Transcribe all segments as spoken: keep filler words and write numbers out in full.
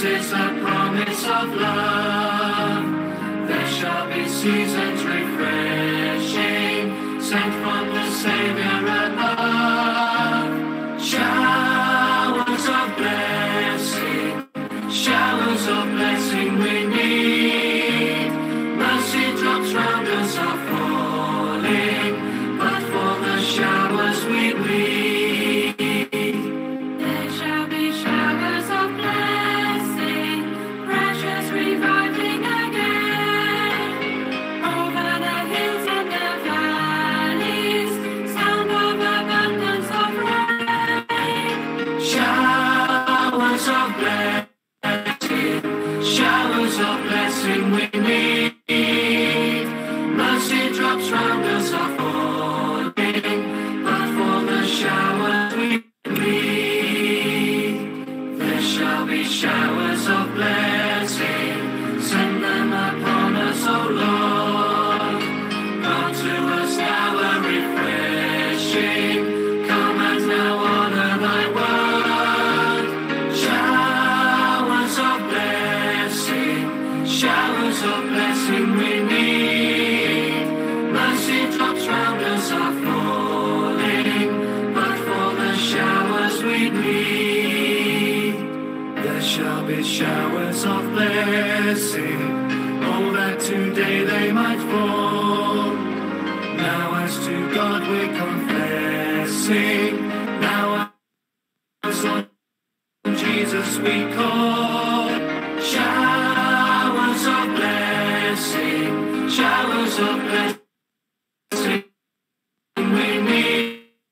This is a promise of love. There shall be seasons refreshing, sent from the Savior above. Showers of blessing, showers of blessing we need. Mercy drops round us are falling, but for the showers we bleed. There shall be showers of blessing, precious reviving again. Over the hills and the valleys, sound of abundance of rain. Showers of blessing, showers of blessing we need. Mercy drops round us are falling, but for the showers we need. There shall be showers of blessing, send them upon us, O Lord. Come to us now a refreshing, come and now honor thy word. Showers of blessing, showers of blessing we need. Mercy drops round us are falling, but for the showers we need. There shall be showers of blessing, oh that today they might fall. Now as to God we're confessing, now as on Jesus we call. Showers of blessing, showers of blessing we need.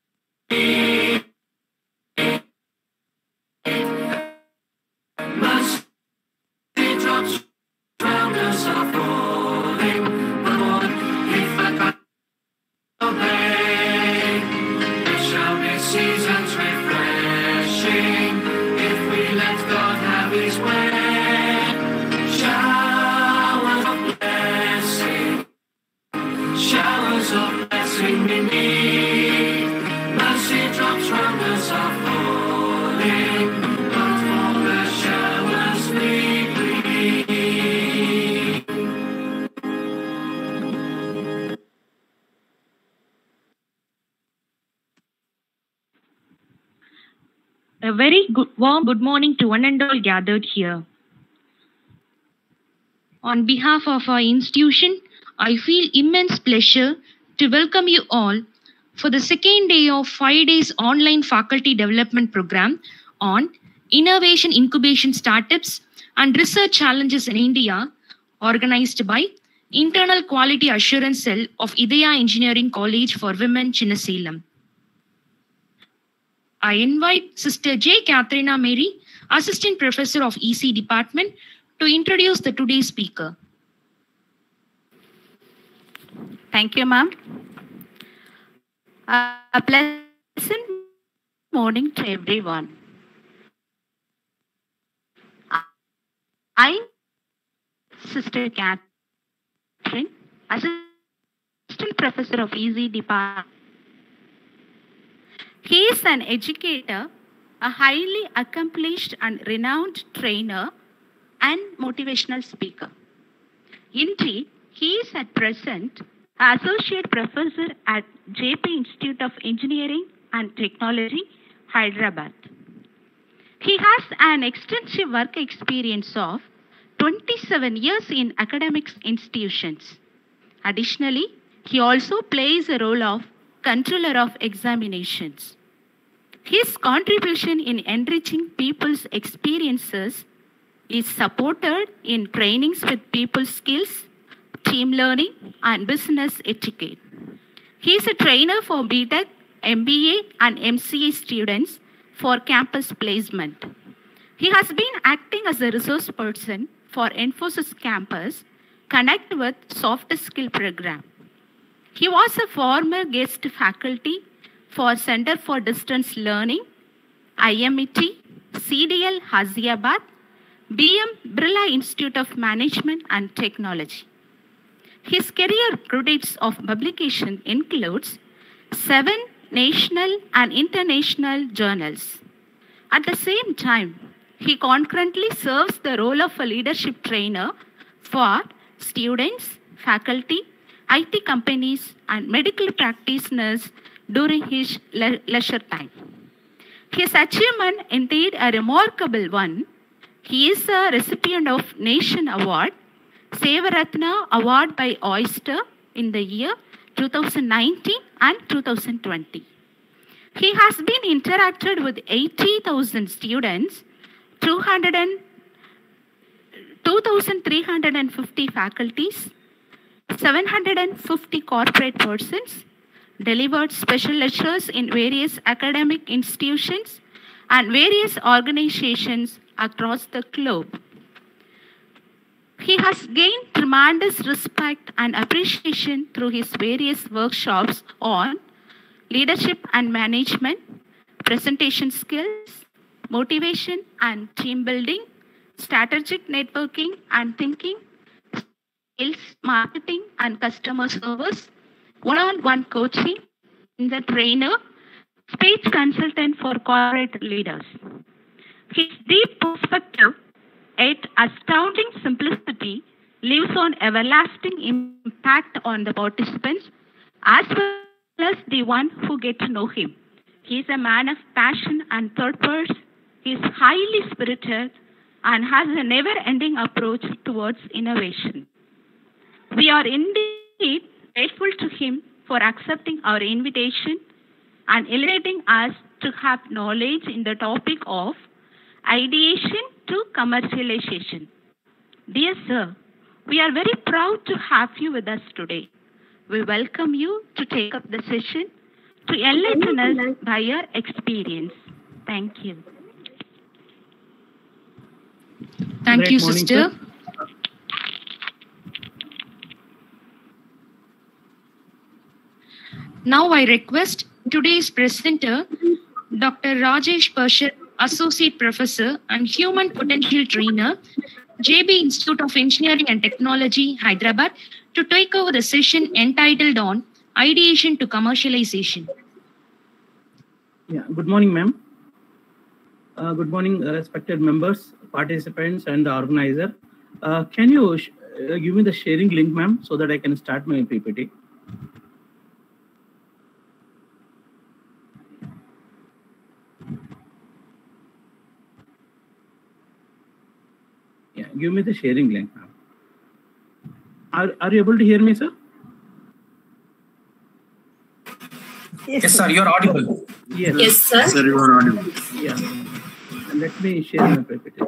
Mercy drops round us are falling, but Lord, if I can obey, there shall be seasons refreshing if we let God have His way. Showers of blessing, showers of blessing we need. Mercy drops round us are falling, but for the showers we plead. A very good, warm good morning to one and all gathered here. On behalf of our institution, I feel immense pleasure to welcome you all for the second day of five days online faculty development program on innovation incubation startups and research challenges in India, organized by Internal Quality Assurance Cell of Idaya Engineering College for Women, Chinnasalem. I invite Sister J. Katharina Mary, Assistant Professor of E C Department, to introduce the today's speaker. Thank you, ma'am. Uh, a pleasant morning to everyone. I, Sister Catherine, Assistant Professor of E C Department. He is an educator, a highly accomplished and renowned trainer, and motivational speaker. Indeed, he is at present Associate Professor at J P Institute of Engineering and Technology, Hyderabad. He has an extensive work experience of twenty-seven years in academic institutions. Additionally, he also plays a role of Controller of Examinations. His contribution in enriching people's experiences is supported in trainings with people skills, team learning, and business etiquette. He is a trainer for B Tech, M B A, and M C A students for campus placement. He has been acting as a resource person for Infosys campus, Connect with Soft Skill program. He was a former guest faculty for Center for Distance Learning, I M I T, C D L Ghaziabad, B M Birla Institute of Management and Technology. His career credits of publication includes seven national and international journals. At the same time, he concurrently serves the role of a leadership trainer for students, faculty, I T companies, and medical practitioners during his le leisure time. His achievement indeed a remarkable one. He is a recipient of Nation Award, Sevaratna Award by Oyster in the year two thousand nineteen and two thousand twenty. He has been interacted with eighty thousand students, two thousand three hundred fifty faculties, seven hundred fifty corporate persons, delivered special lectures in various academic institutions and various organizations across the globe. He has gained tremendous respect and appreciation through his various workshops on leadership and management, presentation skills, motivation and team building, strategic networking and thinking, sales, marketing and customer service, one-on-one coaching, the trainer, speech consultant for corporate leaders. His deep perspective, yet astounding simplicity, leaves on everlasting impact on the participants as well as the one who get to know him. He is a man of passion and purpose. He is highly spirited and has a never-ending approach towards innovation. We are indeed grateful to him for accepting our invitation and enabling us to have knowledge in the topic of ideation to commercialization. Dear sir, we are very proud to have you with us today. We welcome you to take up the session to enlighten us by your experience. Thank you. Thank Great you, morning, sister. sir. Now I request today's presenter, Doctor Rajesh Parshar, Associate Professor and Human Potential Trainer, J B Institute of Engineering and Technology, Hyderabad, to take over the session entitled on Ideation to Commercialization. Yeah, good morning, ma'am. Uh, good morning, uh, respected members, participants, and the organizer. Uh, can you sh uh, give me the sharing link, ma'am, so that I can start my P P T? Yeah, give me the sharing link, ma'am. Are, are you able to hear me, sir? Yes, yes sir, you're audible. Yes, yes sir. Sir, you are audible. Yeah. And let me share my P P T.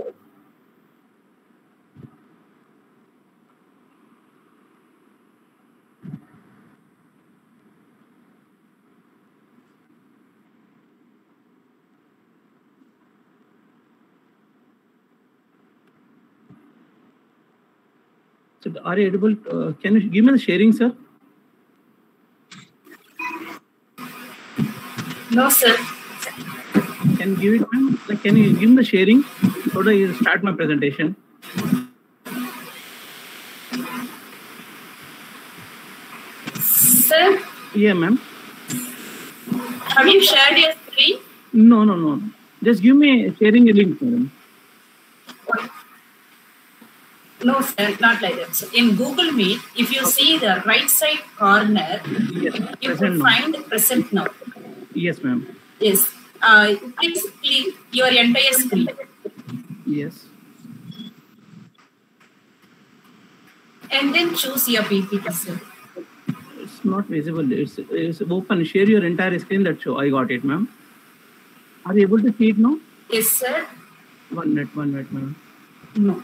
So, are you able? Uh, can you give me the sharing, sir? No, sir. Can you give it, ma'am? Like, can you give me the sharing so that I start my presentation? Sir? Yeah, ma'am. Have you shared your screen? No, no, no. Just give me a sharing link, madam. No, sir, not like that. So in Google Meet, if you see the right side corner, Yes, you will find present now. Yes, ma'am. Yes. Uh, please click your entire screen. Yes. And then choose your P P T, sir. It's not visible. It's, it's open. Share your entire screen. That show. I got it, ma'am. Are you able to see it now? Yes, sir. One minute, one minute, ma'am. No.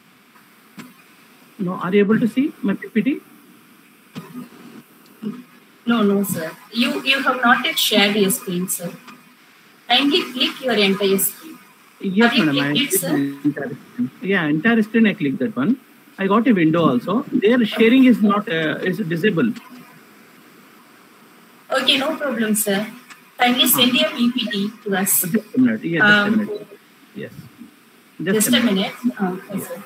No, are you able to see my P P T? No, no, sir. You you have not yet shared your screen, sir. Kindly click your entire screen. Yes, have you madam. I clicked it, sir? entire screen. Yeah, entire screen. I clicked that one. I got a window also. Their sharing is not uh, is disabled. Okay, no problem, sir. Kindly send your P P T to us. Just a minute. Yeah, just Um, a minute. Yes. Just, Just a minute. Oh, okay, sir.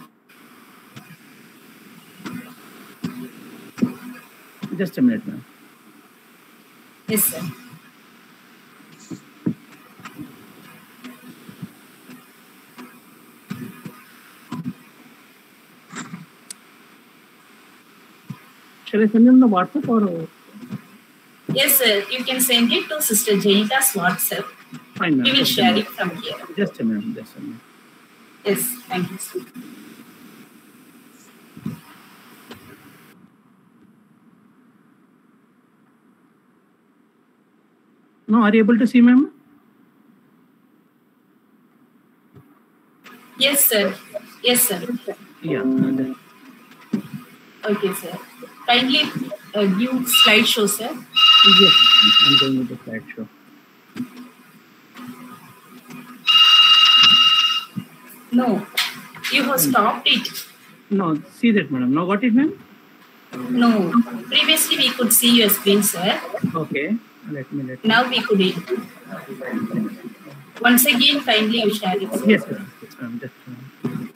Just a minute, ma'am. Yes, sir. Shall I send in the WhatsApp or? Yes, sir. You can send it to Sister Janita's WhatsApp. Fine, ma'am. We will Just a share minute. it from here. Just a minute. Just a minute. Yes, thank you, sir. No, are you able to see, ma'am? Yes, sir. Yes, sir. Yeah. uh, Okay, sir. Kindly uh, give slideshow, sir. Yes, I'm going with the slideshow. No, you have stopped it. No, see that, madam. Now got it, ma'am? No, previously we could see your screen, sir. Okay. Let me let me. Now we could. Once again, kindly you share it, sir. Yes, ma'am. Yes, ma'am. Just a minute.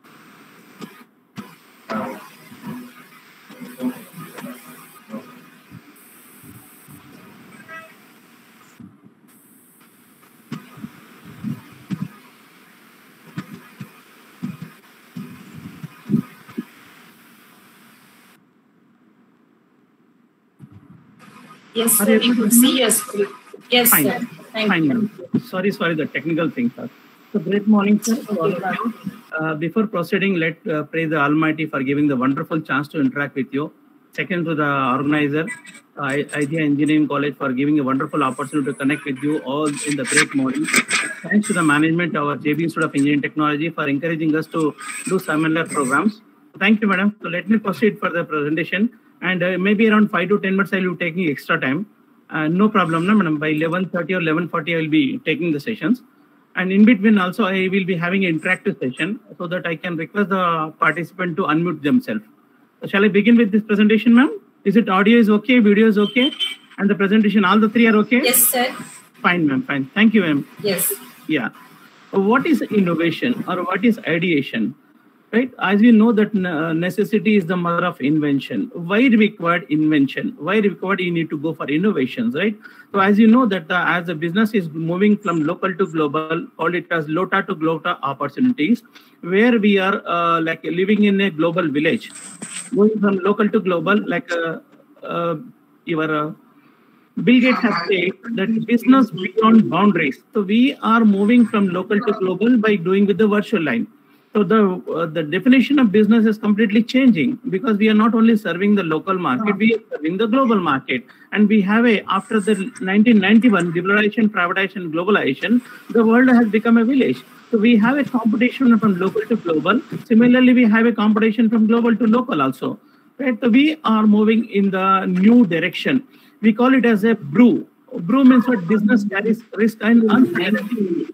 Yes, Are sir. you We able to could see see me? your screen. Yes, Fine. sir. Thank Fine, you. ma'am. Sorry, sorry, the technical things are. So great morning, sir. to all of you. Uh, before proceeding, let uh, praise the Almighty for giving the wonderful chance to interact with you. Second, to the organizer, uh, Idea Engineering College, for giving a wonderful opportunity to connect with you all in the great morning. Thanks to the management, our J B Institute of Engineering Technology, for encouraging us to do similar programs. Thank you, madam. So let me proceed for the presentation. And uh, maybe around five to ten minutes, I will be taking extra time. Uh, no problem, no, madam. By eleven thirty or eleven forty, I will be taking the sessions. And in between also, I will be having an interactive session so that I can request the participant to unmute themselves. So shall I begin with this presentation, ma'am? Is it audio is okay, video is okay, and the presentation, all the three are okay? Yes, sir. Fine, ma'am, fine. Thank you, ma'am. Yes. Yeah. What is innovation or what is ideation? Right? As we know that necessity is the mother of invention. Why required invention? Why required you need to go for innovations, right? So as you know that the, as the business is moving from local to global, call it as LOTA to global opportunities, where we are uh, like living in a global village, going from local to global, like uh, uh, your uh, Bill Gates has said that business beyond boundaries. So we are moving from local to global by doing with the virtual line. So the uh, the definition of business is completely changing because we are not only serving the local market, we are serving the global market. And we have a, after the nineteen ninety-one liberalization, privatization, globalization, the world has become a village. So we have a competition from local to global. Similarly, we have a competition from global to local also. Right? So we are moving in the new direction. We call it as a brew. Brew means what? Business carries risk and uncertainty.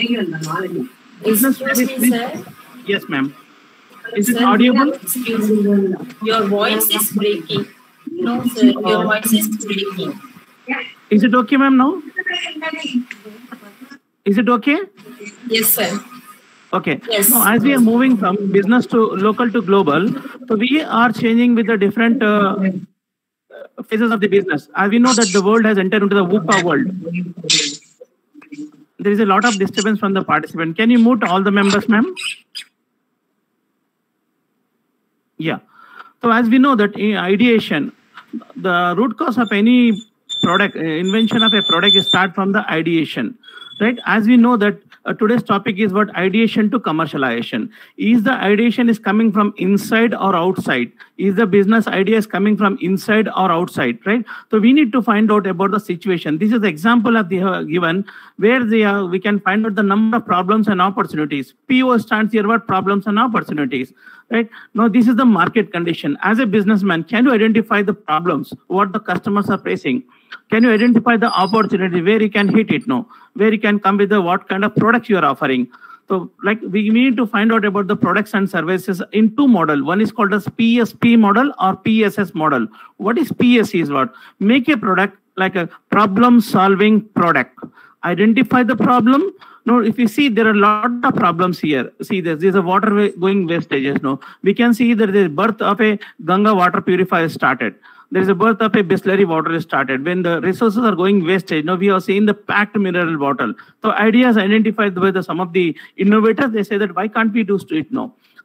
Business Excuse carries me, risk. sir. Yes, ma'am. Is it Sir, audible? excuse me. Your voice is breaking. No, sir. Your voice is breaking. Is it okay, ma'am, now? Is it okay? Yes, sir. Okay. Yes. Now, as we are moving from business to local to global, so we are changing with the different uh, phases of the business. As we know that the world has entered into the VUCA world. There is a lot of disturbance from the participant. Can you mute all the members, ma'am? Yeah. So as we know that in ideation, the root cause of any product, uh, invention of a product is start from the ideation, right? As we know that uh, today's topic is what ideation to commercialization. Is the ideation is coming from inside or outside? Is the business idea is coming from inside or outside, right? So we need to find out about the situation. This is the example of the uh, given where they are, we can find out the number of problems and opportunities. P O stands here what problems and opportunities. Right now, this is the market condition. As a businessman, can you identify the problems, what the customers are facing? Can you identify the opportunity where you can hit it? No, where you can come with the what kind of products you are offering. So, like we need to find out about the products and services in two model. One is called as P S P model or P S S model. What is P S C is what? Make a product like a problem-solving product. Identify the problem. No, if you see, there are a lot of problems here. See, there's, there's a water going wastages. No, we can see that the birth of a Ganga water purifier started. There is a birth of a Bisleri water is started. When the resources are going wastage, now we are seeing the packed mineral water. So ideas identified by the some of the innovators, they say that why can't we do it now?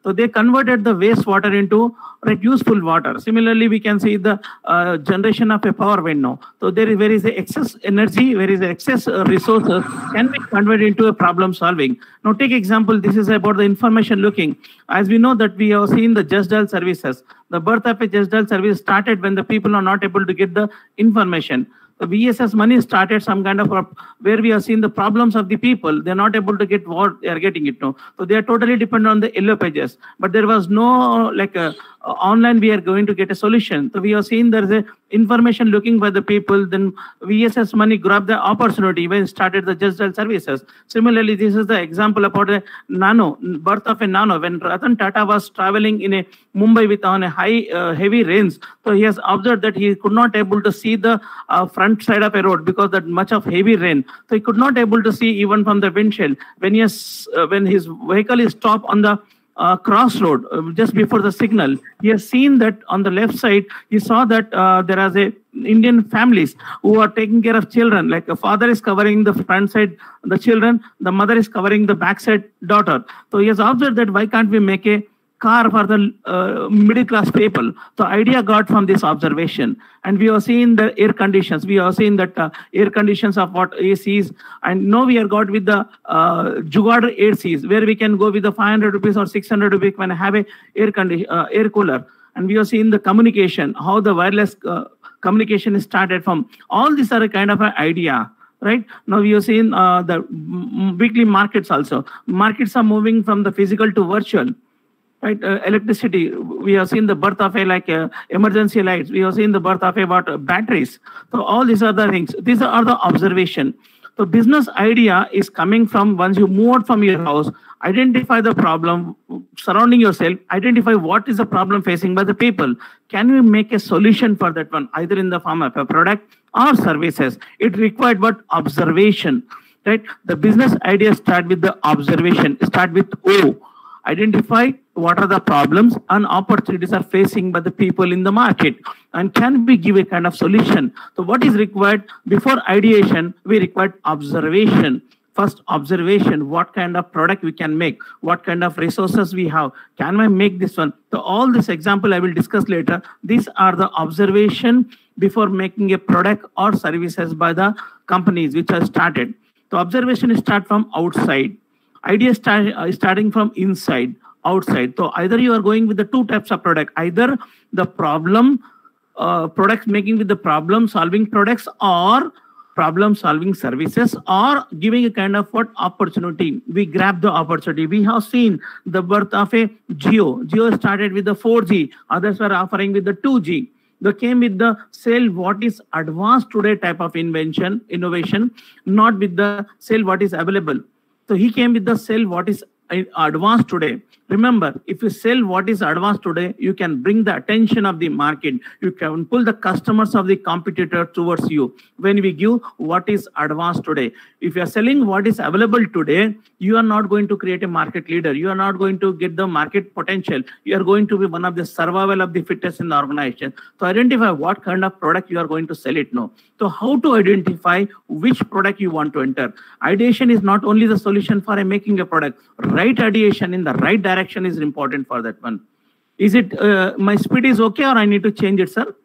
So they converted the wastewater into like useful water. Similarly, we can see the uh, generation of a power wind now. So there is, where is the excess energy, where is the excess uh, resources can be converted into a problem solving. Now take example, this is about the information looking. As we know that we have seen the Just Dial services. The birth of a Just Dial service started when the people are not able to get the information. The V S S money started some kind of a, where we have seen the problems of the people. They're not able to get what they are getting it now. So they are totally dependent on the yellow pages. But there was no like a, a online we are going to get a solution. So we have seen there is a information looking by the people. Then V S S money grabbed the opportunity when it started the Just Dial services. Similarly, this is the example about a nano, birth of a nano. When Ratan Tata was traveling in a Mumbai with on a high uh, heavy rains, so he has observed that he could not able to see the uh, front side of a road because that much of heavy rain. So he could not able to see even from the windshield. When he has, uh, when his vehicle is stopped on the uh, crossroad uh, just before the signal, he has seen that on the left side, he saw that uh, there is a Indian families who are taking care of children. Like a father is covering the front side, the children, the mother is covering the back side daughter. So he has observed that why can't we make a car for the uh, middle class people. So idea got from this observation. And we have seen the air conditions. We have seen that uh, air conditions of what A Cs. And now we are got with the uh, Jugaad A Cs, where we can go with the five hundred rupees or six hundred rupees when I have a air, condition, uh, air cooler. And we have seen the communication, how the wireless uh, communication is started from. All these are a kind of an idea. Right now, we have seen uh, the weekly markets also. Markets are moving from the physical to virtual. Right, uh, electricity. We have seen the birth of a like uh, emergency lights. We have seen the birth of a what uh, batteries. So all these are the things. These are the observation. So business idea is coming from once you move out from your house, identify the problem surrounding yourself, identify what is the problem facing by the people. Can we make a solution for that one, either in the form of a product or services? It required what observation. Right, the business idea start with the observation. Start with O. Identify what are the problems and opportunities are facing by the people in the market, and can we give a kind of solution? So what is required before ideation? We require observation. First observation, what kind of product we can make, what kind of resources we have, can I make this one? So all this example I will discuss later. These are the observation before making a product or services by the companies which are started. So observation is start from outside. Idea start, uh, starting from inside, outside. So either you are going with the two types of product, either the problem uh, products making with the problem solving products, or problem solving services, or giving a kind of what opportunity. We grab the opportunity. We have seen the birth of a Jio. Jio started with the four G. Others were offering with the two G. They came with the sell what is advanced today type of invention, innovation, not with the sell what is available. So he came with the sell what is advanced today. Remember, if you sell what is advanced today, you can bring the attention of the market. You can pull the customers of the competitor towards you. When we give what is advanced today, if you are selling what is available today, you are not going to create a market leader. You are not going to get the market potential. You are going to be one of the survival of the fittest in the organization. So identify what kind of product you are going to sell it now. So how to identify which product you want to enter? Ideation is not only the solution for a making a product. Right ideation in the right direction is important for that one. Is it, uh, my speed is okay, or I need to change it, sir?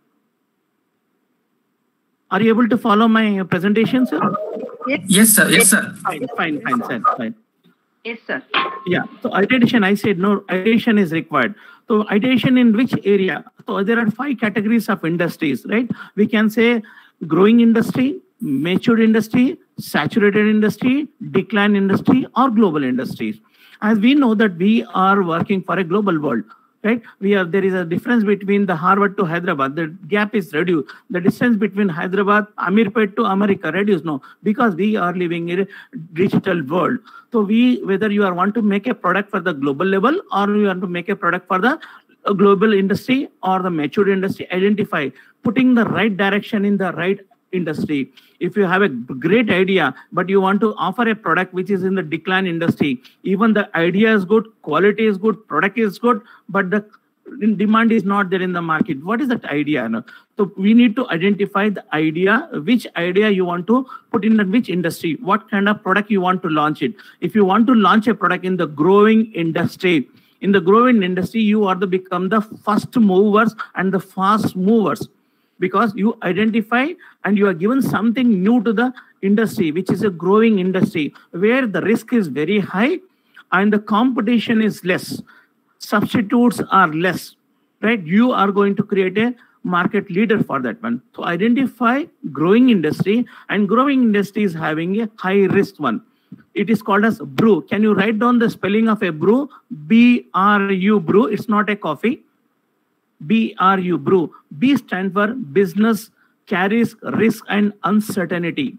Are you able to follow my presentation, sir? Yes, yes sir. Yes, sir. Fine, fine, fine, sir. Fine. Yes, sir. Yeah. So ideation, I said no, ideation is required. So ideation in which area? So there are five categories of industries, right? We can say growing industry, matured industry, saturated industry, decline industry, or global industries. As we know that we are working for a global world, right? We are, there is a difference between the Harvard to Hyderabad. The gap is reduced. The distance between Hyderabad, Amirpet to America reduced now, because we are living in a digital world. So we, whether you are want to make a product for the global level, or you want to make a product for the global industry or the matured industry, identify, putting the right direction in the right industry. If you have a great idea, but you want to offer a product which is in the decline industry, even the idea is good, quality is good, product is good, but the demand is not there in the market. What is that idea? No? So we need to identify the idea, which idea you want to put in which industry, what kind of product you want to launch it. If you want to launch a product in the growing industry, In the growing industry, you are the become the first movers and the fast movers, because you identify and you are given something new to the industry, which is a growing industry where the risk is very high and the competition is less, substitutes are less, right? You are going to create a market leader for that one. So identify growing industry, and growing industry is having a high risk one. It is called as brew. Can you write down the spelling of a brew? B R U, brew. It's not a coffee. B R U, brew. B stands for business carries risk and uncertainty.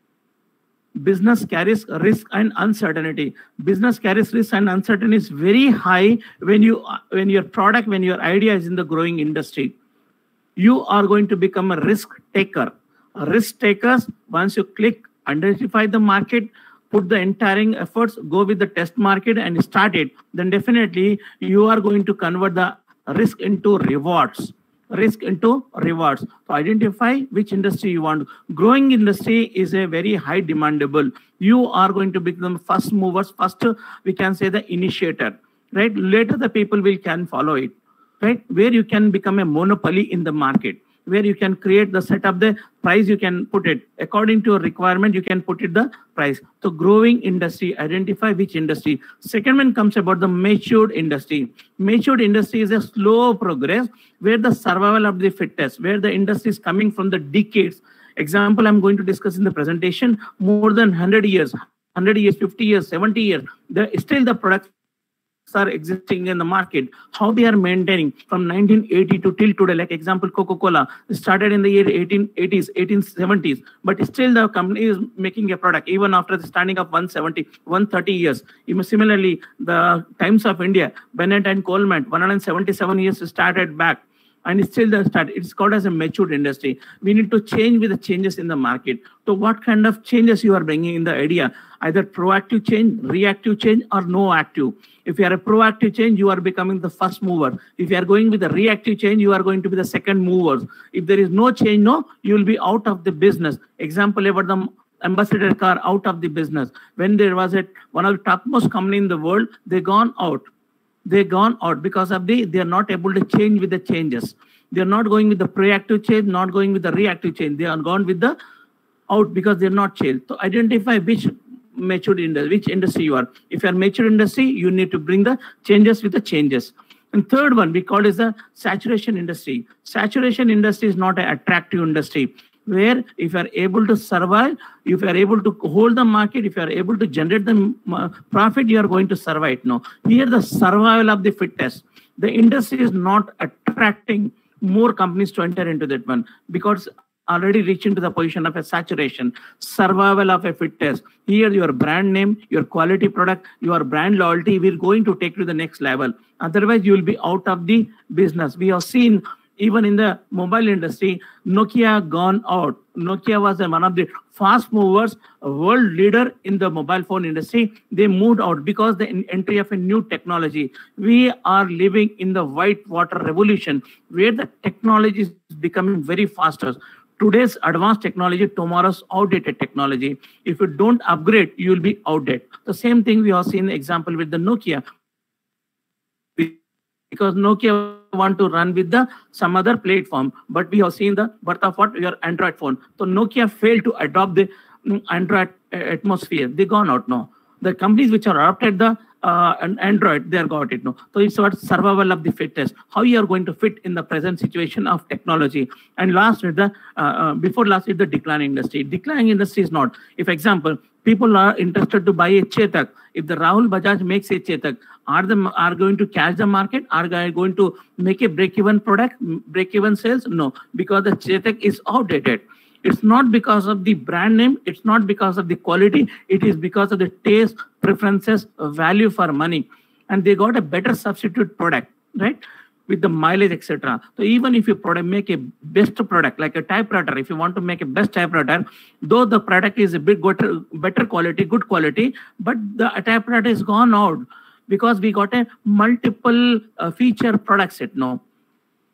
Business carries risk and uncertainty. Business carries risk and uncertainty is very high when you when your product, when your idea is in the growing industry. You are going to become a risk taker. Risk takers, once you click, identify the market, put the entire efforts, go with the test market and start it, then definitely you are going to convert the risk into rewards. Risk into rewards. So identify which industry you want. Growing industry is a very high demandable. You are going to become first movers. First, we can say the initiator, right? Later, the people will can follow it, right? Where you can become a monopoly in the market, where you can create the set up the price, you can put it according to your requirement, you can put it the price. So growing industry, identify which industry. Second one comes about the matured industry. Matured industry is a slow progress where the survival of the fittest, where the industry is coming from the decades. Example, I'm going to discuss in the presentation, more than one hundred years, one hundred years, fifty years, seventy years, the, still the products are existing in the market. How they are maintaining from nineteen eighty to till today, like example, Coca-Cola started in the year eighteen eighties, eighteen seventies, but still the company is making a product even after the standing of one seventy, one thirty years. Even similarly, the Times of India, Bennett and Coleman, one hundred seventy-seven years started back. And it's still the start. It's called as a matured industry. We need to change with the changes in the market. So what kind of changes you are bringing in the idea? Either proactive change, reactive change, or no active. If you are a proactive change, you are becoming the first mover. If you are going with a reactive change, you are going to be the second mover. If there is no change, no, you will be out of the business. Example about the Ambassador car, out of the business. When there was a one of the topmost company in the world, they gone out. They gone out because of the, they are not able to change with the changes. They are not going with the proactive change, not going with the reactive change. They are gone with the out because they are not changed. So identify which matured industry, which industry you are. If you are mature industry, you need to bring the changes with the changes. And third one, we call it the saturation industry. Saturation industry is not an attractive industry, where if you are able to survive, if you are able to hold the market, if you are able to generate the profit, you are going to survive. No, here the survival of the fittest. The industry is not attracting more companies to enter into that one because already reaching to the position of a saturation. Survival of a fittest. Here your brand name, your quality product, your brand loyalty will going to take to the next level. Otherwise, you will be out of the business. We have seen even in the mobile industry, Nokia gone out. Nokia was one of the fast movers, a world leader in the mobile phone industry. They moved out because the entry of a new technology. We are living in the white water revolution where the technology is becoming very faster. Today's advanced technology, tomorrow's outdated technology. If you don't upgrade, you will be outdated. The same thing we have seen example with the Nokia. Because Nokia want to run with the some other platform, but we have seen the birth of what your Android phone. So Nokia failed to adopt the Android atmosphere. They gone out now. The companies which are adopted the uh, Android, they are got it now. So it's what survival of the fittest. How you are going to fit in the present situation of technology. And last is the uh, uh, before last is the declining industry. Declining industry is not. If example, people are interested to buy a Chetak. If the Rahul Bajaj makes a Chetak, are they are going to catch the market? Are they going to make a break-even product, break-even sales? No, because the Chetak is outdated. It's not because of the brand name. It's not because of the quality. It is because of the taste, preferences, value for money. And they got a better substitute product, right? With the mileage, et cetera. So even if you product, make a best product, like a typewriter, if you want to make a best typewriter, though the product is a bit better, better quality, good quality, but the typewriter is gone out because we got a multiple uh, feature product set now.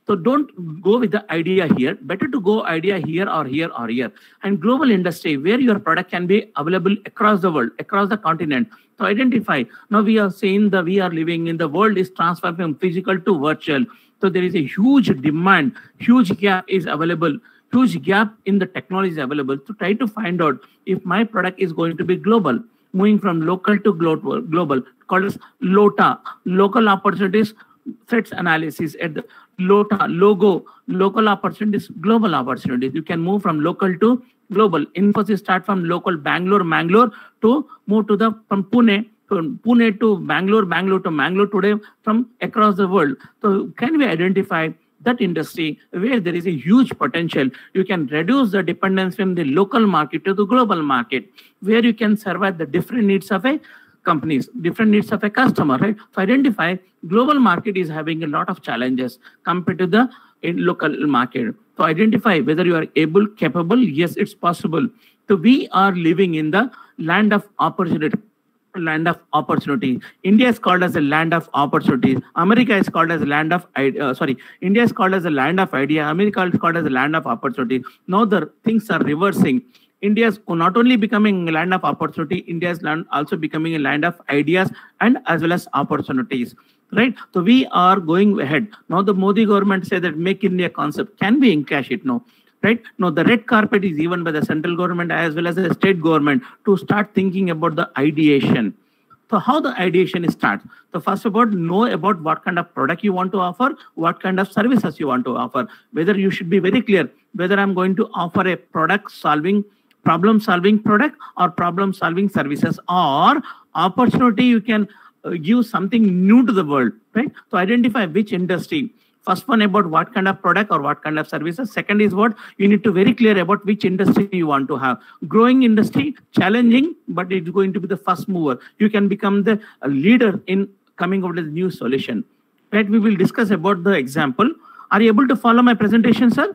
So don't go with the idea here. Better to go idea here or here or here. And global industry, where your product can be available across the world, across the continent. So identify. Now we are saying that we are living in the world is transforming from physical to virtual. So there is a huge demand, huge gap is available, huge gap in the technology is available to try to find out if my product is going to be global, moving from local to global, global called as LOTA, local opportunities, threats analysis at the LOTA, logo, local opportunities, global opportunities. You can move from local to global. Infosys start from local Bangalore, Mangalore to move to the from Pune, from Pune to Bangalore, Bangalore to Mangalore today from across the world. So can we identify that industry where there is a huge potential? You can reduce the dependence from the local market to the global market, where you can survive the different needs of a companies, different needs of a customer, right? So identify global market is having a lot of challenges compared to the in local market. So identify whether you are able, capable. Yes, it's possible. So we are living in the land of opportunity. Land of opportunity. India is called as a land of opportunities. America is called as a land of uh, sorry. India is called as a land of idea. America is called as a land of opportunity. Now the things are reversing. India is not only becoming a land of opportunity, India is land also becoming a land of ideas and as well as opportunities. Right? So we are going ahead. Now the Modi government said that Make India concept. Can we encash it now? Right? Now the red carpet is given by the central government as well as the state government to start thinking about the ideation. So how the ideation starts? So first of all, know about what kind of product you want to offer, what kind of services you want to offer. Whether you should be very clear whether I'm going to offer a product solving, problem solving product or problem solving services, or opportunity you can uh, give something new to the world. Right? So identify which industry. First one about what kind of product or what kind of services. Second is what you need to very clear about which industry you want to have. Growing industry, challenging, but it's going to be the first mover. You can become the leader in coming up with a new solution. Right? We will discuss about the example. Are you able to follow my presentation, sir?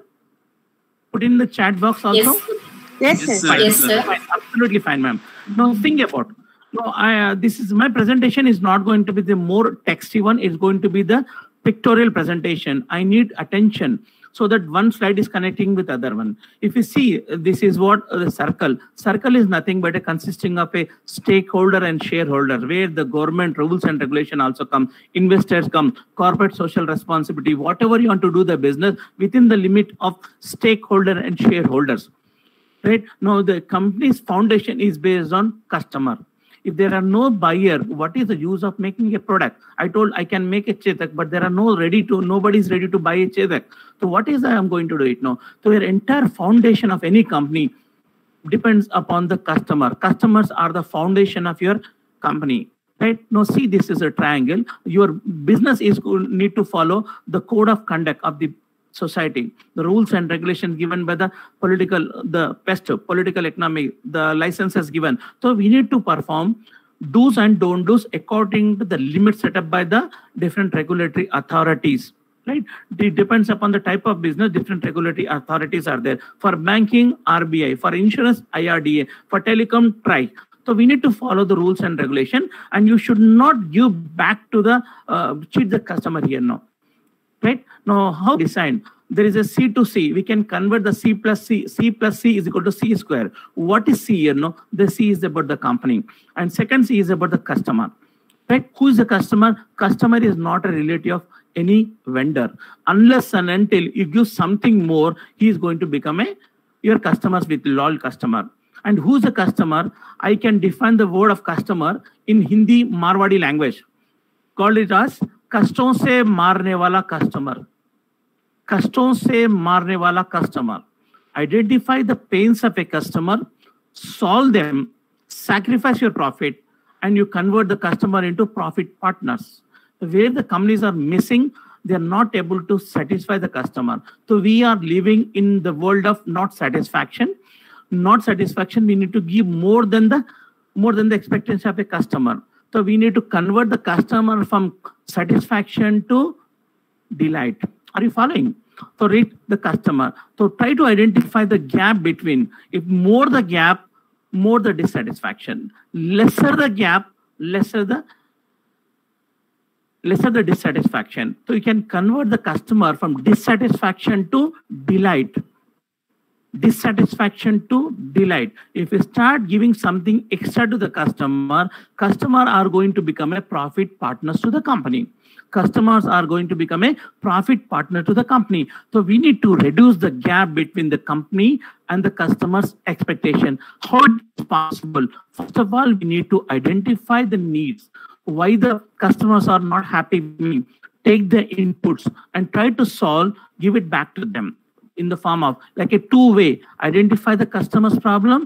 Put in the chat box also. Yes. Yes, Yes, sir. sir. Yes, sir. Fine. Absolutely fine, ma'am. Now think about. No, I, uh, this is my presentation is not going to be the more texty one. It's going to be the pictorial presentation. I need attention so that one slide is connecting with other one. If you see, this is what uh, the circle. Circle is nothing but a consisting of a stakeholder and shareholder, where the government rules and regulation also come, investors come, corporate social responsibility, whatever you want to do the business within the limit of stakeholder and shareholders. Right? Now the company's foundation is based on customer. If there are no buyer, what is the use of making a product? I told I can make a Chetak, but there are no ready to, nobody is ready to buy a Chetak. So what is I am going to do it now? So your entire foundation of any company depends upon the customer. Customers are the foundation of your company. Right? Now see, this is a triangle. Your business is need to follow the code of conduct of the society, the rules and regulations given by the political, the best political economy, the licenses given. So we need to perform do's and don't do's according to the limits set up by the different regulatory authorities. Right? It depends upon the type of business, different regulatory authorities are there. For banking, R B I, for insurance, I R D A, for telecom, T R I. So we need to follow the rules and regulation, and you should not give back to the, uh, cheat the customer here now. Right? Now, how design? There is a C to C. We can convert the C plus C. C plus C is equal to C square. What is C here? No, the C is about the company. And second C is about the customer. Right? Who is the customer? Customer is not a relative of any vendor. Unless and until you give something more, he is going to become a your customers with loyal customer. And who is the customer? I can define the word of customer in Hindi Marwadi language. Call it as कष्टों से मारने वाला customer, कष्टों से मारने वाला customer. Identify the pains of a customer, solve them, sacrifice your profit, and you convert the customer into profit partners. Where the companies are missing, they are not able to satisfy the customer. So we are living in the world of not satisfaction. Not satisfaction, we need to give more than the more than the expectation of a customer. So we need to convert the customer from satisfaction to delight. Are you following? So read the customer. So try to identify the gap between, if more the gap, more the dissatisfaction. Lesser the gap, lesser the lesser the dissatisfaction. So you can convert the customer from dissatisfaction to delight. Dissatisfaction to delight. If you start giving something extra to the customer, customers are going to become a profit partners to the company. Customers are going to become a profit partner to the company. So we need to reduce the gap between the company and the customer's expectation. How it is possible? First of all, we need to identify the needs. Why the customers are not happy with me. Take the inputs and try to solve, give it back to them in the form of like a two-way. Identify the customer's problem,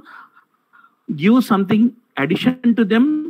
give something addition to them,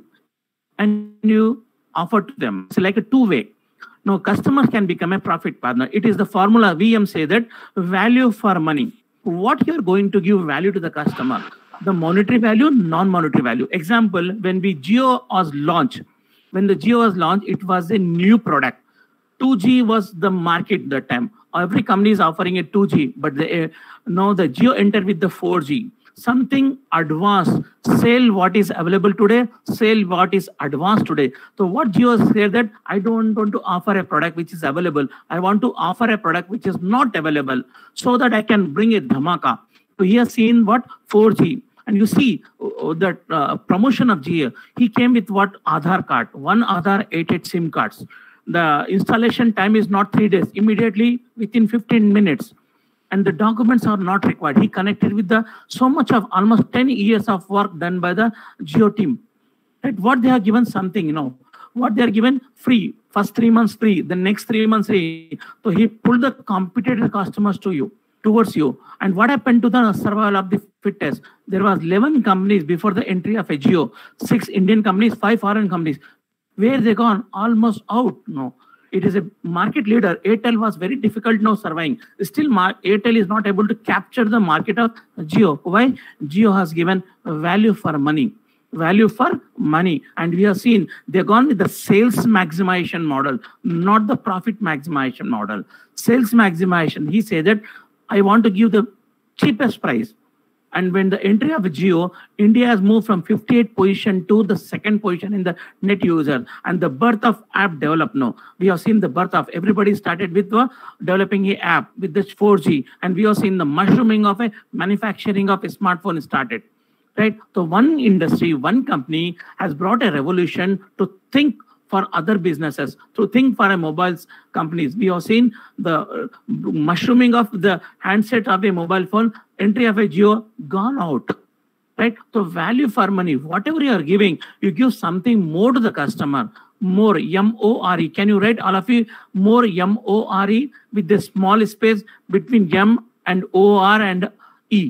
and you offer to them. It's like a two-way. Now, customers can become a profit partner. It is the formula. V M say that value for money. What you're going to give value to the customer? The monetary value, non-monetary value. Example, when we Jio was launched, when the Jio was launched, it was a new product. two G was the market that time. Every company is offering a two G, but the, uh, now the Jio entered with the four G. Something advanced, sell what is available today, sell what is advanced today. So what Jio said that I don't want to offer a product which is available. I want to offer a product which is not available so that I can bring a dhamaka. So he has seen what four G. And you see uh, that uh, promotion of Jio, he came with what Aadhaar card, one Aadhaar, eight, eight SIM cards. The installation time is not three days, immediately within fifteen minutes. And the documents are not required. He connected with the so much of almost ten years of work done by the Jio team. Right? What they are given something, you know, what they are given free, first three months free, the next three months free. So he pulled the competitor customers to you, towards you. And what happened to the survival of the fittest? There was eleven companies before the entry of a Jio, six Indian companies, five foreign companies. Where they gone? Almost out. No, it is a market leader. Airtel was very difficult now surviving. Still, Airtel is not able to capture the market of Jio. Why? Jio has given value for money. Value for money. And we have seen they've gone with the sales maximization model, not the profit maximization model. Sales maximization. He said that I want to give the cheapest price. And when the entry of Jio, India has moved from fifty-eighth position to the second position in the net user. And the birth of app developed now. We have seen the birth of, everybody started with the developing an app with this four G. And we have seen the mushrooming of a manufacturing of a smartphone started. Right? So one industry, one company has brought a revolution to think for other businesses, to think for a mobile companies. We have seen the uh, mushrooming of the handset of a mobile phone, entry of a Jio gone out, right? So value for money, whatever you are giving, you give something more to the customer, more, M O R E. Can you write all of you more M O R E with the small space between M and O R and E?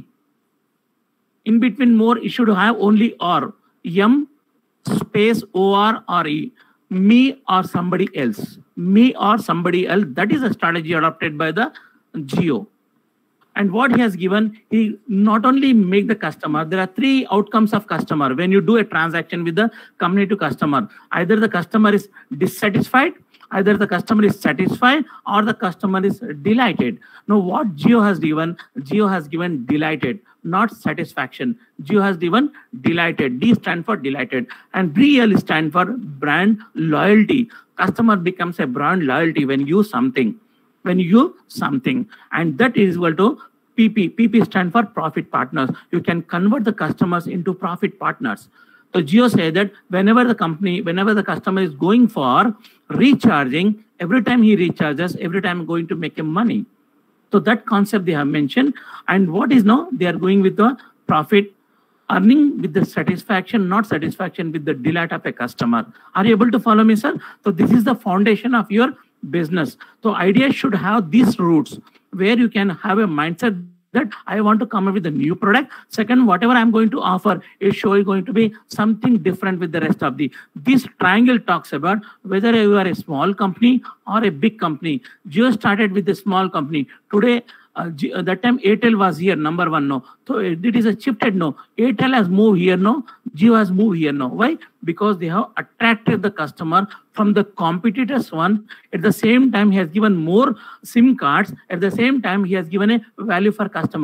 In between more, you should have only R, M space O R R E. Me or somebody else, me or somebody else. That is a strategy adopted by the Jio. And what he has given, he not only make the customer, there are three outcomes of customer. When you do a transaction with the company to customer, either the customer is dissatisfied, either the customer is satisfied, or the customer is delighted. Now what Jio has given, Jio has given delighted, not satisfaction. Jio has given delighted. D stand for delighted. And B L stand for brand loyalty. Customer becomes a brand loyalty when you something. When you something. And that is equal to P P. P P stand for profit partners. You can convert the customers into profit partners. So Jio said that whenever the company, whenever the customer is going for recharging, every time he recharges, every time going to make him money. So that concept they have mentioned. And what is now? They are going with the profit, earning with the satisfaction, not satisfaction with the delight of a customer. Are you able to follow me, sir? So this is the foundation of your business. So ideas should have these roots where you can have a mindset that I want to come up with a new product. Second, whatever I'm going to offer is surely going to be something different with the rest of the. This triangle talks about whether you are a small company or a big company. Jio started with a small company. Today, uh, uh, that time Airtel was here, number one no. So it is a shifted no. Airtel has moved here no. Jio has moved here no. Why? Because they have attracted the customer from the competitors one. At the same time, he has given more SIM cards. At the same time, he has given a value for customer.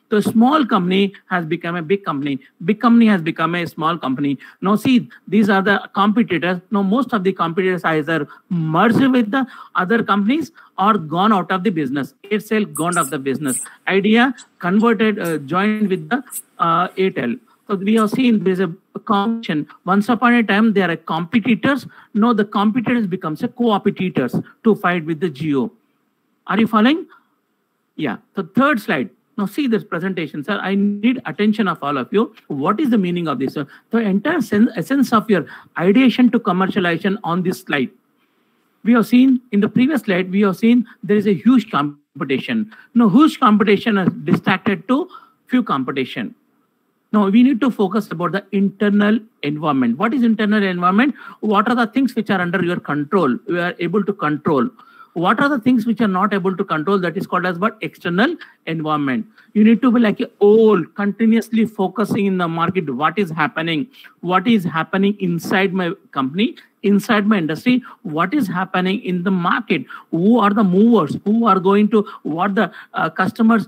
So small company has become a big company. Big company has become a small company. Now see, these are the competitors. Now most of the competitors either merged with the other companies or gone out of the business. Aircel gone out of the business. Idea converted, uh, joined with the uh, Airtel. So we have seen there is a competition. Once upon a time, they are competitors. Now the competitors becomes a co-opetitors to fight with the Jio. Are you following? Yeah. The third slide. Now see this presentation, sir. I need attention of all of you. What is the meaning of this? The entire sense, essence of your ideation to commercialization on this slide. We have seen in the previous slide, we have seen there is a huge competition. Now, huge competition is distracted to few competition. Now, we need to focus about the internal environment. What is internal environment? What are the things which are under your control? We are able to control. What are the things which are not able to control? That is called as what? External environment. You need to be like a old, continuously focusing in the market. What is happening? What is happening inside my company? Inside my industry? What is happening in the market? Who are the movers? Who are going to, what the uh, customers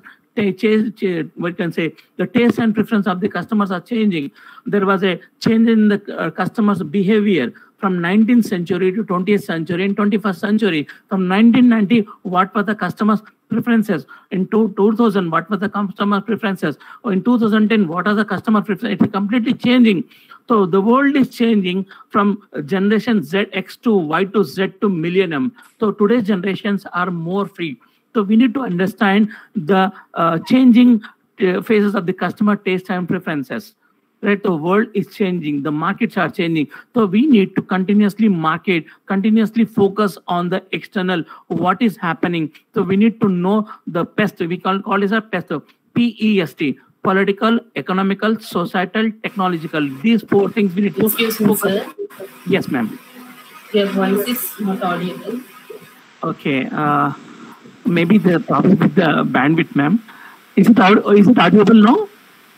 what can say, the taste and preference of the customers are changing. There was a change in the uh, customers' behavior from nineteenth century to twentieth century and twenty-first century. From nineteen ninety, what were the customers' preferences? In two thousand, what were the customer preferences? Or in two thousand ten, what are the customer preferences? It's completely changing. So the world is changing from generation Z X to Y to Z to millennium. So today's generations are more free. So we need to understand the uh, changing uh, phases of the customer taste and preferences. Right, the world is changing, the markets are changing. So we need to continuously market, continuously focus on the external, what is happening. So we need to know the PEST, we call, call this a PEST, P E S T, political, economical, societal, technological. These four things we need to Excuse me, focus. sir. Yes, ma'am. Your voice is not audible. Okay, uh, maybe the problem with the bandwidth, ma'am. Is it, is it audible now?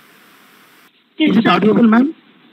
Is it audible, ma'am?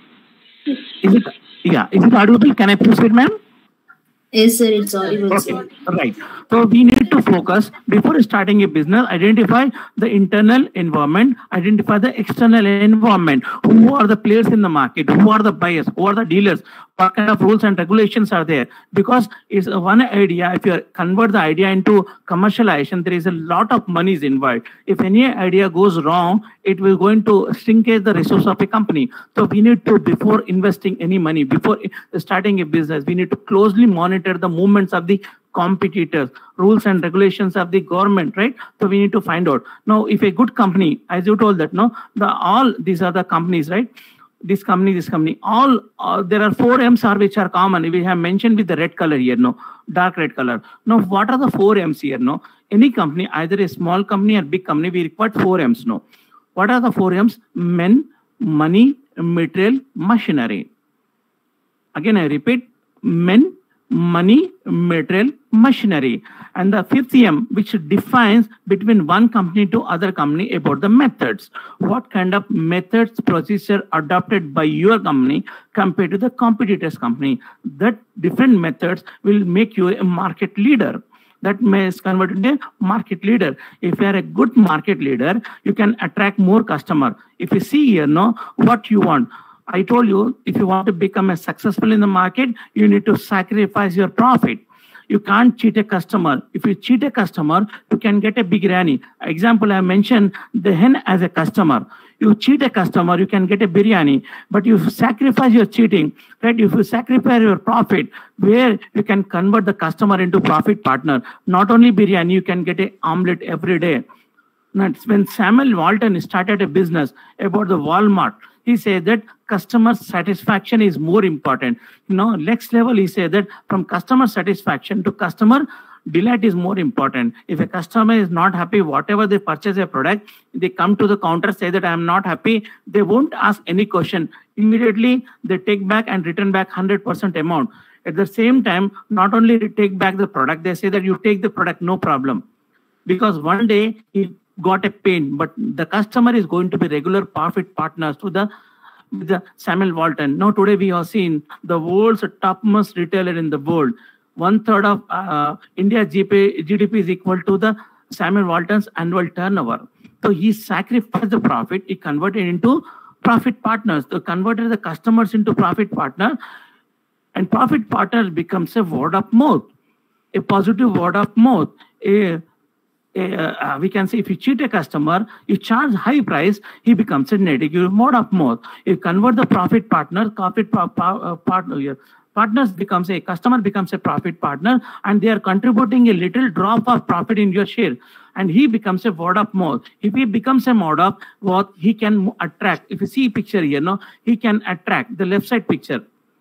Is it, yeah, is it audible? Can I proceed, ma'am? Yes, sir, it's audible. Okay, right. So we need to focus before starting a business, identify the internal environment, identify the external environment. Who are the players in the market? Who are the buyers? Who are the dealers? What kind of rules and regulations are there? Because it's one idea, if you convert the idea into commercialization, there is a lot of money is involved. If any idea goes wrong, it will going to shrinkage the resource of a company. So we need to, before investing any money, before starting a business, we need to closely monitor the movements of the competitors, rules and regulations of the government, right? So we need to find out. Now, if a good company, as you told that, no, the all these are the companies, right? This company, this company, all, uh, there are four M's are which are common. We have mentioned with the red color here, no, dark red color. Now, what are the four M's here, no? Any company, either a small company or big company, we require four M's, no? What are the four M's? Men, money, material, machinery. Again, I repeat, men, money, material, machinery. And the fifth M, which defines between one company to other company about the methods. What kind of methods, procedure adopted by your company compared to the competitor's company. That different methods will make you a market leader. That may convert into a market leader. If you are a good market leader, you can attract more customer. If you see here, no, what you want. I told you, if you want to become a successful in the market, you need to sacrifice your profit. You can't cheat a customer. If you cheat a customer, you can get a biryani. Example, I mentioned the hen as a customer. You cheat a customer, you can get a biryani. But you sacrifice your cheating, right? If you sacrifice your profit, where you can convert the customer into profit partner. Not only biryani, you can get an omelette every day. That's when Samuel Walton started a business about the Walmart. He said that customer satisfaction is more important. You know, next level, he said that from customer satisfaction to customer delight is more important. If a customer is not happy, whatever they purchase a product, they come to the counter, say that I am not happy. They won't ask any question. Immediately, they take back and return back one hundred percent amount. At the same time, not only they take back the product, they say that you take the product, no problem. Because one day, he got a pain, but the customer is going to be regular profit partners to the, the Samuel Walton. Now today we have seen the world's topmost retailer in the world. One third of uh, India G D P is equal to the Samuel Walton's annual turnover. So he sacrificed the profit, he converted into profit partners, so converted the customers into profit partner, and profit partner becomes a word of mouth, a positive word of mouth. A, a, uh, we can say if you cheat a customer, you charge high price, he becomes a negative word of mouth. You convert the profit partner, profit pa pa uh, partner, yeah, partners becomes a customer becomes a profit partner, and they are contributing a little drop of profit in your share, and he becomes a word of mouth. If he becomes a word of mouth, he can attract. If you see picture here, no, he can attract the left side picture.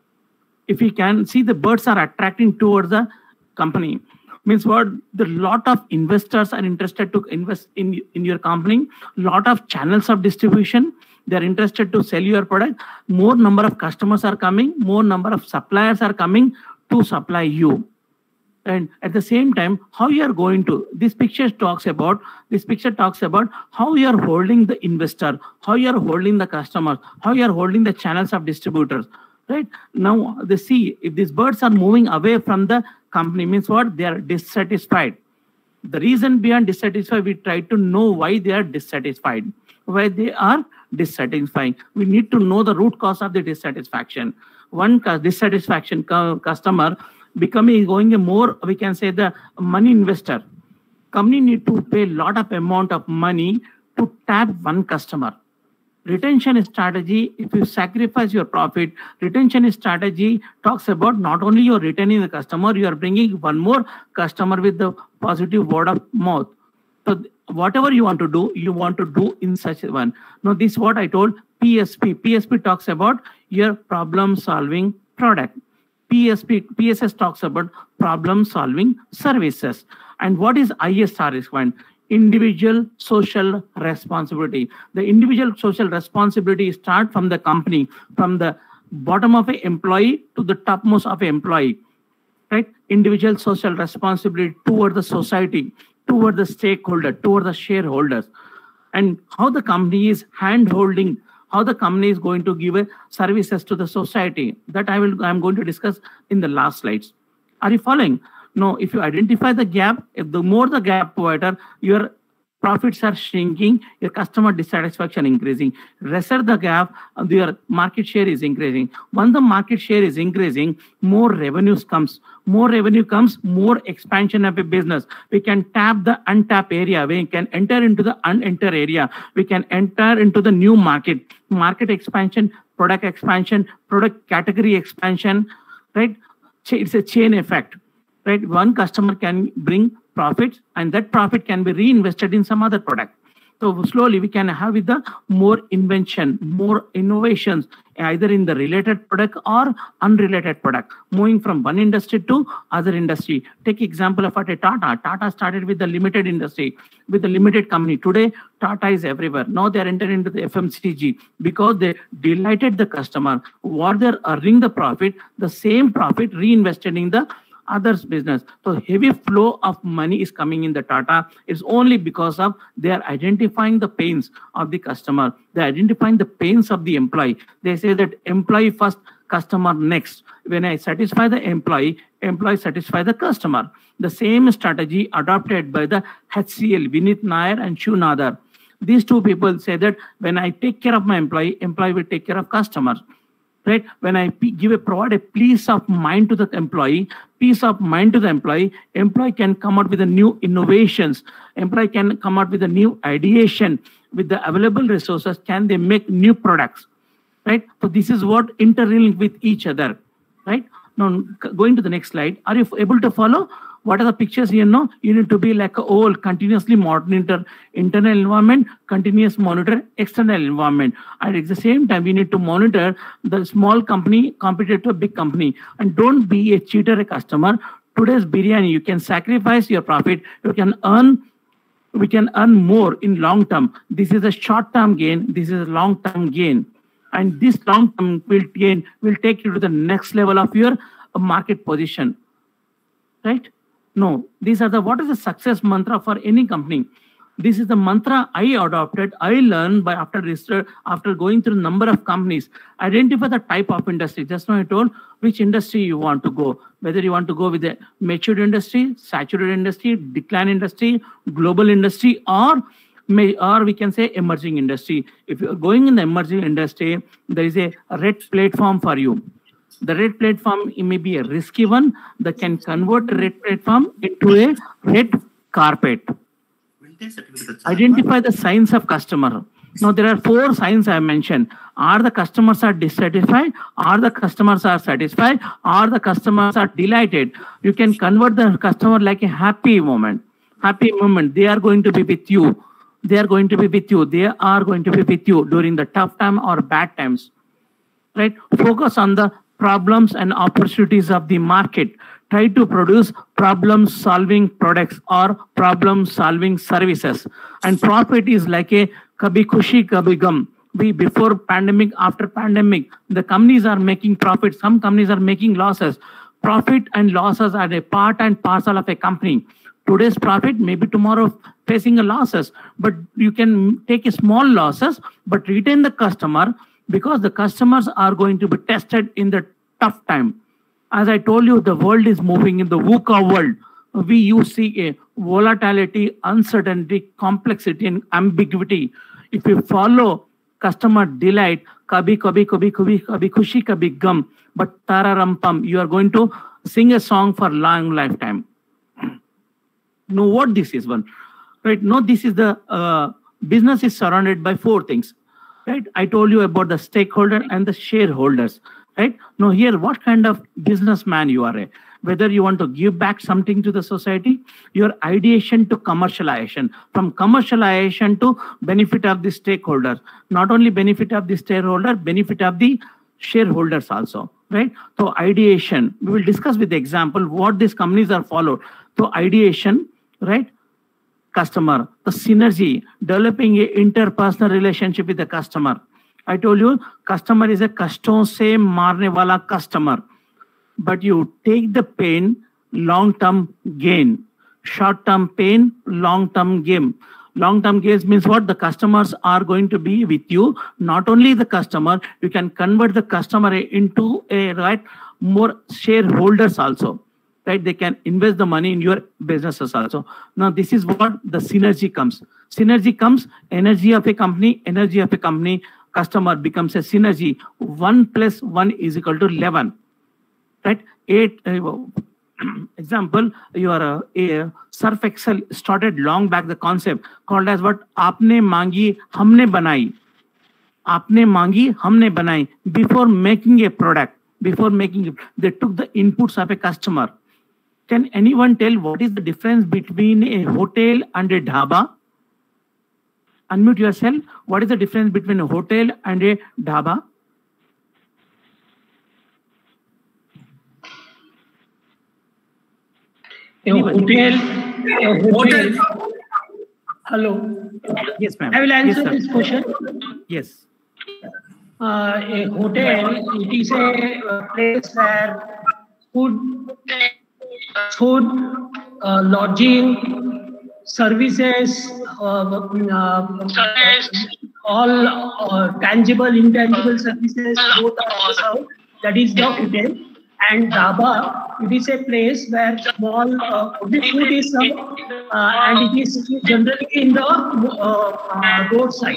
If he can see the birds are attracting towards the company, means what? The lot of investors are interested to invest in in your company. Lot of channels of distribution. They are interested to sell your product. More number of customers are coming. More number of suppliers are coming to supply you. And at the same time, how you are going to, this picture talks about, this picture talks about how you are holding the investor, how you are holding the customer, how you are holding the channels of distributors, right? Now, they see if these birds are moving away from the company, means what? They are dissatisfied. The reason behind dissatisfied, we try to know why they are dissatisfied, why they are dissatisfying. We need to know the root cause of the dissatisfaction. One dissatisfaction customer becoming going a more, we can say, the money investor. Company need to pay a lot of amount of money to tap one customer. Retention strategy, if you sacrifice your profit, retention strategy talks about not only you're retaining the customer, you are bringing one more customer with the positive word of mouth. So whatever you want to do, you want to do in such a one. Now, this is what I told P S P. P S P talks about your problem solving product. P S P, P S S talks about problem solving services. And what is I S R is one? Individual social responsibility. The individual social responsibility start from the company, from the bottom of an employee to the topmost of an employee, right? Individual social responsibility toward the society, toward the stakeholder, toward the shareholders, and how the company is hand-holding, how the company is going to give a services to the society. That I will, I'm going to discuss in the last slides. Are you following? No, if you identify the gap, if the more the gap provider, your profits are shrinking, your customer dissatisfaction increasing. Lesser the gap, your market share is increasing. Once the market share is increasing, more revenues comes. More revenue comes, more expansion of a business. We can tap the untapped area. We can enter into the unentered area. We can enter into the new market. Market expansion, product expansion, product category expansion, right? It's a chain effect. Right, one customer can bring profits, and that profit can be reinvested in some other product. So slowly we can have with the more invention, more innovations, either in the related product or unrelated product, moving from one industry to other industry. Take example of a Tata. Tata started with the limited industry, with the limited company. Today, Tata is everywhere. Now they are entering into the F M C G because they delighted the customer. What they're earning the profit, the same profit reinvested in the others business. So heavy flow of money is coming in the Tata. It's only because of they are identifying the pains of the customer. They're identifying the pains of the employee. They say that employee first, customer next. When I satisfy the employee, employee satisfy the customer. The same strategy adopted by the H C L, Vinit Nair and Shiv Nadar. These two people say that when I take care of my employee, employee will take care of customers. Right? When I give a provide a peace of mind to the employee, peace of mind to the employee, employee can come out with the new innovations. Employee can come out with a new ideation. With the available resources, can they make new products? Right? So this is what interlinked with each other. Right? Now going to the next slide. Are you able to follow? What are the pictures here? No, you need to be like a whole continuously monitor internal environment, continuous monitor external environment. And at the same time, we need to monitor the small company compared to a big company. And don't be a cheater, a customer. Today's biryani, you can sacrifice your profit. You can earn, we can earn more in long term. This is a short term gain. This is a long term gain. And this long term will gain will take you to the next level of your market position. Right? No, these are the, what is the success mantra for any company? This is the mantra I adopted, I learned by after research, after going through a number of companies. Identify the type of industry. Just now I told which industry you want to go. Whether you want to go with the matured industry, saturated industry, decline industry, global industry, or may, or we can say emerging industry. If you're going in the emerging industry, there is a red platform for you. The red platform, it may be a risky one that can convert the red platform into a red carpet. Identify the signs of customer. Now, there are four signs I mentioned. Are the customers are dissatisfied? Are the customers are satisfied? Are the customers are delighted? You can convert the customer like a happy moment. Happy moment. They are going to be with you. They are going to be with you. They are going to be with you during the tough time or bad times. Right? Focus on the problems and opportunities of the market. Try to produce problem-solving products or problem-solving services. And profit is like a kabhi khushi, kabhi gum. We before pandemic, after pandemic, the companies are making profit. Some companies are making losses. Profit and losses are a part and parcel of a company. Today's profit, maybe tomorrow facing a losses, but you can take a small losses, but retain the customer because the customers are going to be tested in the tough time. As I told you, the world is moving in the VUCA world. We you see a volatility, uncertainty, complexity, and ambiguity. If you follow customer delight, kabhi kabhi kabhi kabhi kabhi khushi kabhi gum, but tararam pam, you are going to sing a song for long lifetime. Know what this is one, right? No, this is the uh, business is surrounded by four things, right? I told you about the stakeholder and the shareholders, right? Now here, what kind of businessman you are? A? Whether you want to give back something to the society, your ideation to commercialization, from commercialization to benefit of the stakeholders, not only benefit of the stakeholder, benefit of the shareholders also, right? So ideation, we will discuss with the example what these companies are followed. So ideation, right? Customer, the synergy, developing a interpersonal relationship with the customer. I told you, customer is a custom se marne wala customer. But you take the pain, long-term gain. Short-term pain, long-term gain. Long-term gains means what? The customers are going to be with you. Not only the customer, you can convert the customer into a right more shareholders also. Right? They can invest the money in your businesses also. Now, this is what the synergy comes. Synergy comes, energy of a company, energy of a company, customer becomes a synergy. One plus one is equal to eleven. Right? Eight, uh, example, your uh, a Surf Excel started long back the concept called as what? Aapne mangi, humne banai. Aapne mangi, humne banai. Before making a product, before making it, they took the inputs of a customer. Can anyone tell what is the difference between a hotel and a dhaba? Unmute yourself. What is the difference between a hotel and a dhaba? A hotel, a hotel. Hello. Yes, ma'am. I will answer yes, this question. Yes. Uh, a hotel, it is a place where food, food, uh, lodging, services, uh, uh, all uh, tangible, intangible services, both are served. That is the hotel. And dhaba, it is a place where small uh, food is served, uh, and it is generally in the uh, uh, roadside.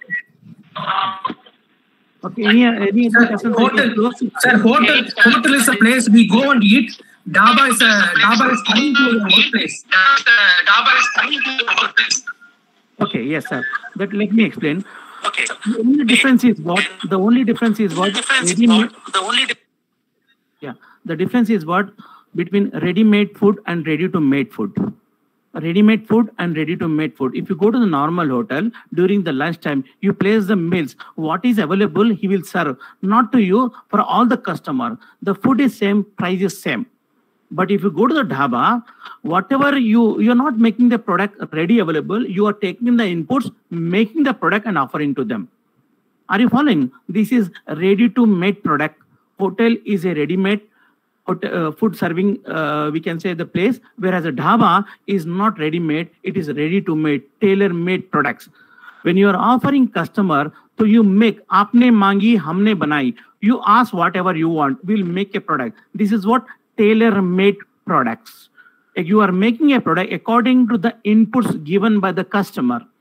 Okay. Any, any Sir, hotel, sir, hotel, hotel is a place we go and eat. Dhaba is a dhaba is coming to your workplace. Dhaba is coming to your workplace. Okay. Yes, sir. But let me explain. Okay. The only difference is what? The only difference is what? Ready-made. The only Yeah. The difference is what? Between ready-made food and ready-to-made food. Ready-made food and ready-to-made food. If you go to the normal hotel during the lunchtime, you place the meals. What is available, he will serve. Not to you, for all the customer. The food is same, price is same. But if you go to the dhaba, whatever you, you're not making the product ready available, you are taking the inputs, making the product and offering to them. Are you following? This is ready-to-made product. Hotel is a ready-made uh, food serving, uh, we can say the place, whereas a dhaba is not ready-made, it is ready-to-made, tailor-made products. When you are offering customer, so you make, aapne mangi, humne banai. You ask whatever you want, we'll make a product. This is what tailor-made products. If you are making a product according to the inputs given by the customer.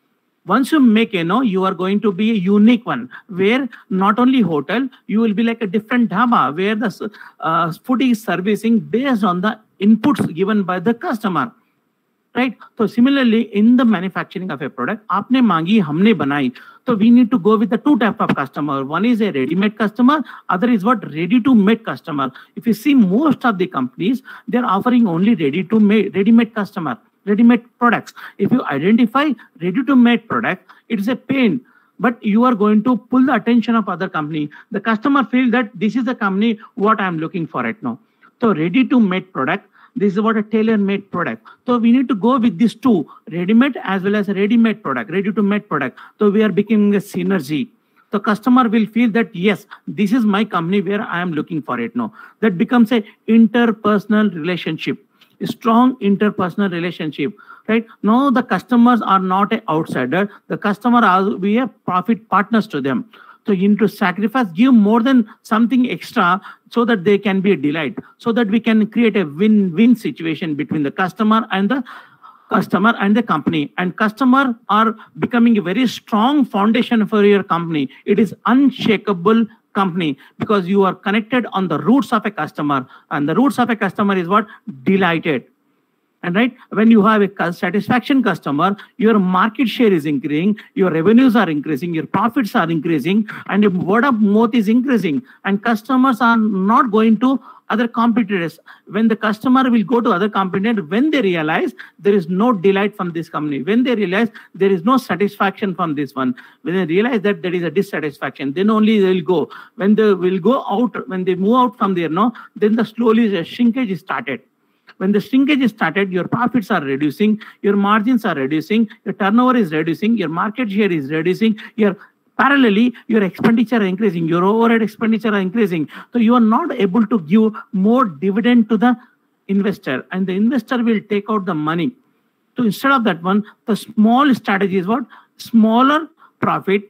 Once you make, you know, you are going to be a unique one, where not only hotel, you will be like a different dhaba, where the uh, food is servicing based on the inputs given by the customer. Right? So similarly, in the manufacturing of a product, aapne mangi, humne banai. So we need to go with the two types of customer. One is a ready-made customer, other is what ready-to-made customer. If you see most of the companies, they're offering only ready-to-made, ready-made customer, ready-made products. If you identify ready-to-made product, it's a pain, but you are going to pull the attention of other company. The customer feel that this is the company what I'm looking for right now. So ready-to-made product, this is what a tailor-made product. So we need to go with these two, ready-made as well as a ready-made product, ready-to-made product. So we are becoming a synergy. The customer will feel that, yes, this is my company where I am looking for it now. That becomes a interpersonal relationship, a strong interpersonal relationship. Right now, the customers are not an outsider. The customer are we are profit partners to them. So you need to sacrifice, give more than something extra so that they can be a delight, so that we can create a win-win situation between the customer and the customer and the company. And customer are becoming a very strong foundation for your company. It is unshakable company because you are connected on the roots of a customer, and the roots of a customer is what? Delighted. And right, when you have a satisfaction customer, your market share is increasing, your revenues are increasing, your profits are increasing, and your word of mouth is increasing. And customers are not going to other competitors. When the customer will go to other competitors, when they realize there is no delight from this company, when they realize there is no satisfaction from this one, when they realize that there is a dissatisfaction, then only they will go. When they will go out, when they move out from there, no, then the slowly the shrinkage is started. When the shrinkage is started, your profits are reducing, your margins are reducing, your turnover is reducing, your market share is reducing, your parallelly, your expenditure are increasing, your overhead expenditure are increasing. So you are not able to give more dividend to the investor, and the investor will take out the money. So instead of that one, the small strategy is what? Smaller profit,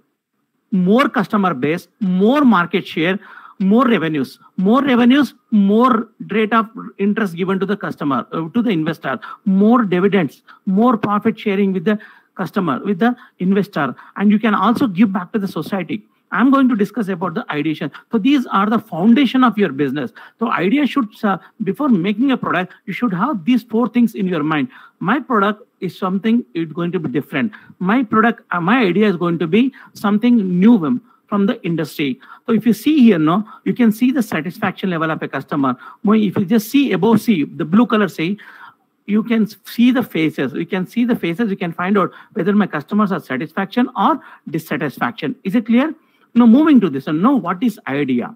more customer base, more market share, more revenues, more revenues, more rate of interest given to the customer, uh, to the investor, more dividends, more profit sharing with the customer, with the investor, and you can also give back to the society. I'm going to discuss about the ideation. So these are the foundation of your business. So idea should, uh, before making a product, you should have these four things in your mind. My product is something, it's going to be different. My product, uh, my idea is going to be something new from the industry. So if you see here, no, you can see the satisfaction level of a customer. If you just see above, see the blue color, say, you can see the faces. You can see the faces. You can find out whether my customers are satisfaction or dissatisfaction. Is it clear? Now moving to this one. Now what is idea?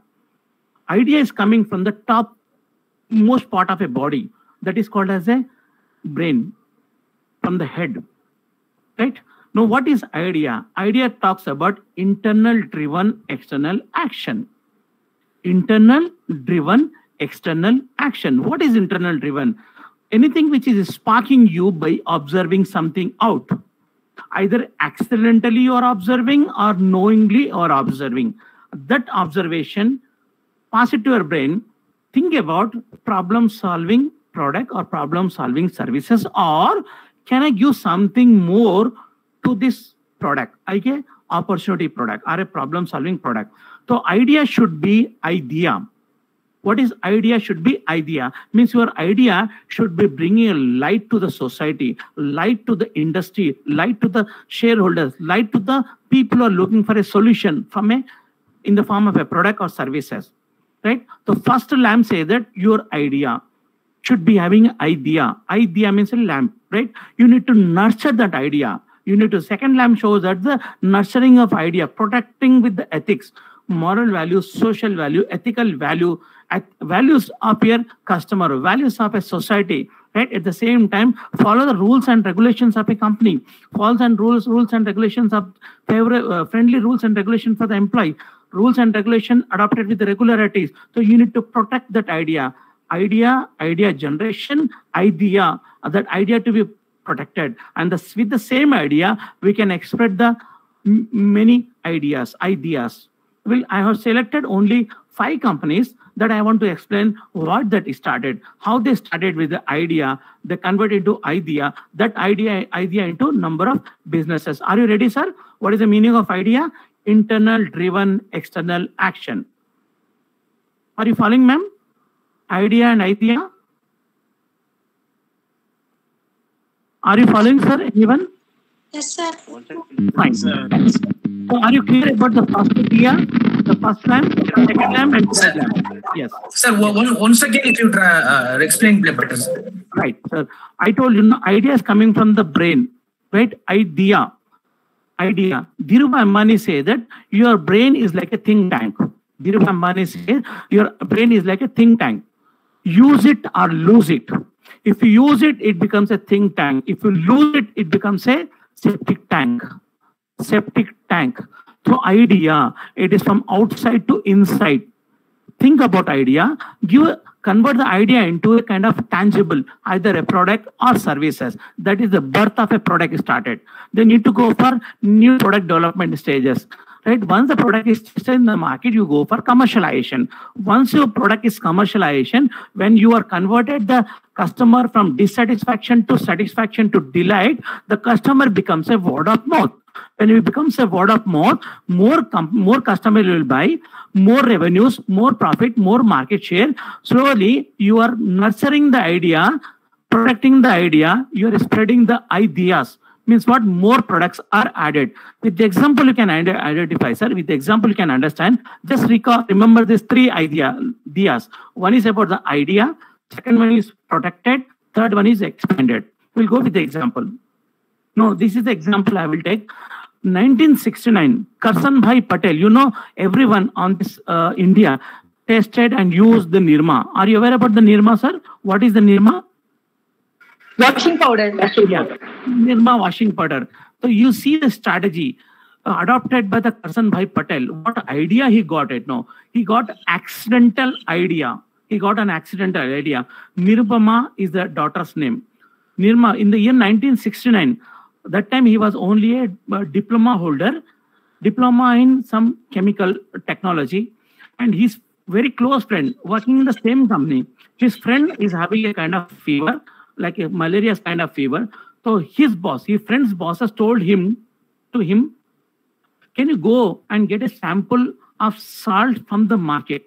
Idea is coming from the top most part of a body, that is called as a brain, from the head, right? Now, what is idea? Idea talks about internal driven external action. Internal driven external action. What is internal driven? Anything which is sparking you by observing something out. Either accidentally you are observing or knowingly you are observing. That observation, pass it to your brain. Think about problem solving product or problem solving services, or can I give something more to this product, like a opportunity product or a problem solving product. So idea should be idea. What is idea? Should be idea. Means your idea should be bringing a light to the society, light to the industry, light to the shareholders, light to the people who are looking for a solution from a, in the form of a product or services, right? So first lamp say that your idea should be having idea. Idea means a lamp, right? You need to nurture that idea. You need to, second lamp shows that the nurturing of idea, protecting with the ethics, moral values, social value, ethical value, values of your customer, values of a society, right? At the same time, follow the rules and regulations of a company, follows and rules, rules and regulations of favorable, uh, friendly rules and regulations for the employee, rules and regulation adopted with the regularities. So you need to protect that idea. Idea, idea generation, idea, uh, that idea to be protected. And the, with the same idea, we can express the m many ideas, ideas. Well, I have selected only five companies that I want to explain what that started, how they started with the idea, they converted into idea, that idea, idea into number of businesses. Are you ready, sir? What is the meaning of idea? Internal driven external action. Are you following, ma'am? Idea and idea. Are you following, sir? Anyone? Yes, sir. Fine. So are you clear about the first idea, the first lamp, the second lamp, and third lamp? Yes. Sir, one, once again, if you try, uh, explain better, sir. Right, sir. I told you, no, idea is coming from the brain, right? Idea. Idea. Dhirubhai Ambani say that your brain is like a think tank. Dhirubhai Ambani says your brain is like a think tank. Use it or lose it. If you use it, it becomes a think tank. If you lose it, it becomes a septic tank. Septic tank. So idea, it is from outside to inside. Think about idea. Give, convert the idea into a kind of tangible, either a product or services. That is the birth of a product started. They need to go for new product development stages. Right? Once the product is in the market, you go for commercialization. Once your product is commercialization, when you are converted the customer from dissatisfaction to satisfaction to delight, the customer becomes a word of mouth. When it becomes a word of mouth, more more customers will buy, more revenues, more profit, more market share. Slowly, you are nurturing the idea, protecting the idea, you are spreading the ideas. Means what? More products are added. With the example, you can identify, sir. With the example, you can understand. Just recall, remember these three idea, ideas. One is about the idea. Second one is protected. Third one is expanded. We'll go with the example. No, this is the example I will take. nineteen sixty-nine, Karsanbhai Patel. You know, everyone on this uh, India tested and used the Nirma. Are you aware about the Nirma, sir? What is the Nirma? Washing powder. Yeah, Nirma washing powder. So you see the strategy uh, adopted by the Karsanbhai Patel. What idea he got it? No, he got accidental idea. He got an accidental idea. Nirupama is the daughter's name. Nirma, in the year nineteen sixty-nine, that time he was only a, a diploma holder, diploma in some chemical technology, and his very close friend working in the same company. His friend is having a kind of fever, like a malaria kind of fever. So his boss, his friend's boss has told him to him, can you go and get a sample of salt from the market?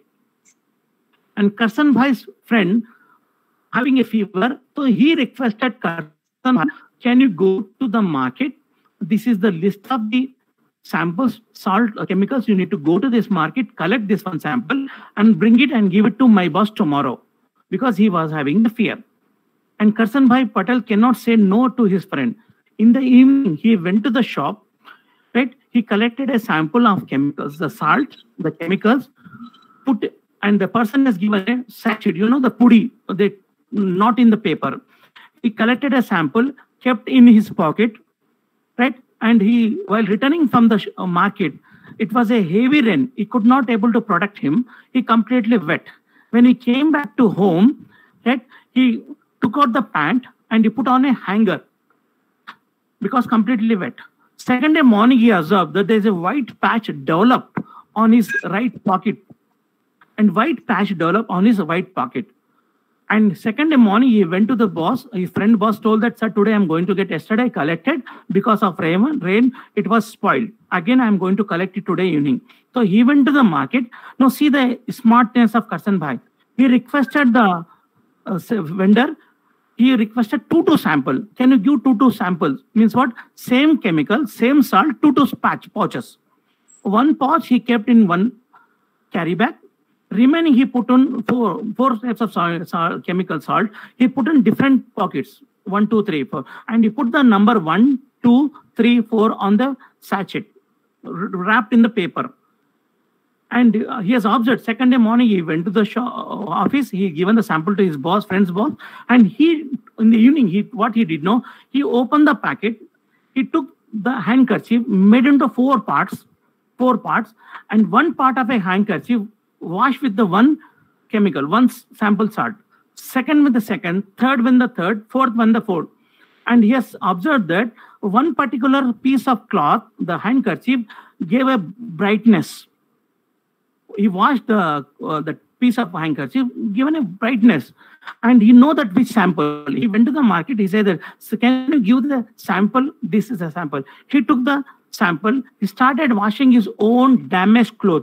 And Karsanbhai's friend having a fever, so he requested Karsanbhai, can you go to the market? This is the list of the samples, salt, uh, chemicals. You need to go to this market, collect this one sample and bring it and give it to my boss tomorrow, because he was having the fear. And Karsanbhai Patel cannot say no to his friend. In the evening, he went to the shop, right? He collected a sample of chemicals, the salt, the chemicals, put, and the person has given a sachet, you know, the pudi, they, not in the paper. He collected a sample, kept in his pocket, right? And he, while returning from the uh, market, it was a heavy rain. He could not able to protect him. He completely wet. When he came back to home, right, he took out the pant and he put on a hanger because completely wet. Second day morning, he observed that there is a white patch develop on his right pocket, and white patch develop on his right pocket. And second day morning, he went to the boss. His friend boss told that, sir, today I'm going to get, yesterday I collected because of rain, rain, it was spoiled. Again, I'm going to collect it today evening. So he went to the market. Now see the smartness of Karsanbhai. He requested the uh, vendor, he requested two two sample. Can you give two two samples? Means what? Same chemical, same salt, two two patch pouches. One pouch he kept in one carry bag. Remaining he put on four four types of salt, salt, chemical salt. He put in different pockets. One, two, three, four. And he put the number one, two, three, four on the sachet, wrapped in the paper. And uh, he has observed, second day morning, he went to the show, uh, office, he given the sample to his boss, friend's boss, and he, in the evening, he what he did know, he opened the packet, he took the handkerchief, made into four parts, four parts, and one part of a handkerchief washed with the one chemical, one sample salt, second with the second, third with the third, fourth with the fourth. And he has observed that one particular piece of cloth, the handkerchief, gave a brightness. he washed the uh, the piece of handkerchief, given a brightness, and he know that which sample. He went to the market. He said that, so can you give the sample? This is a sample. He took the sample. He started washing his own damaged cloth.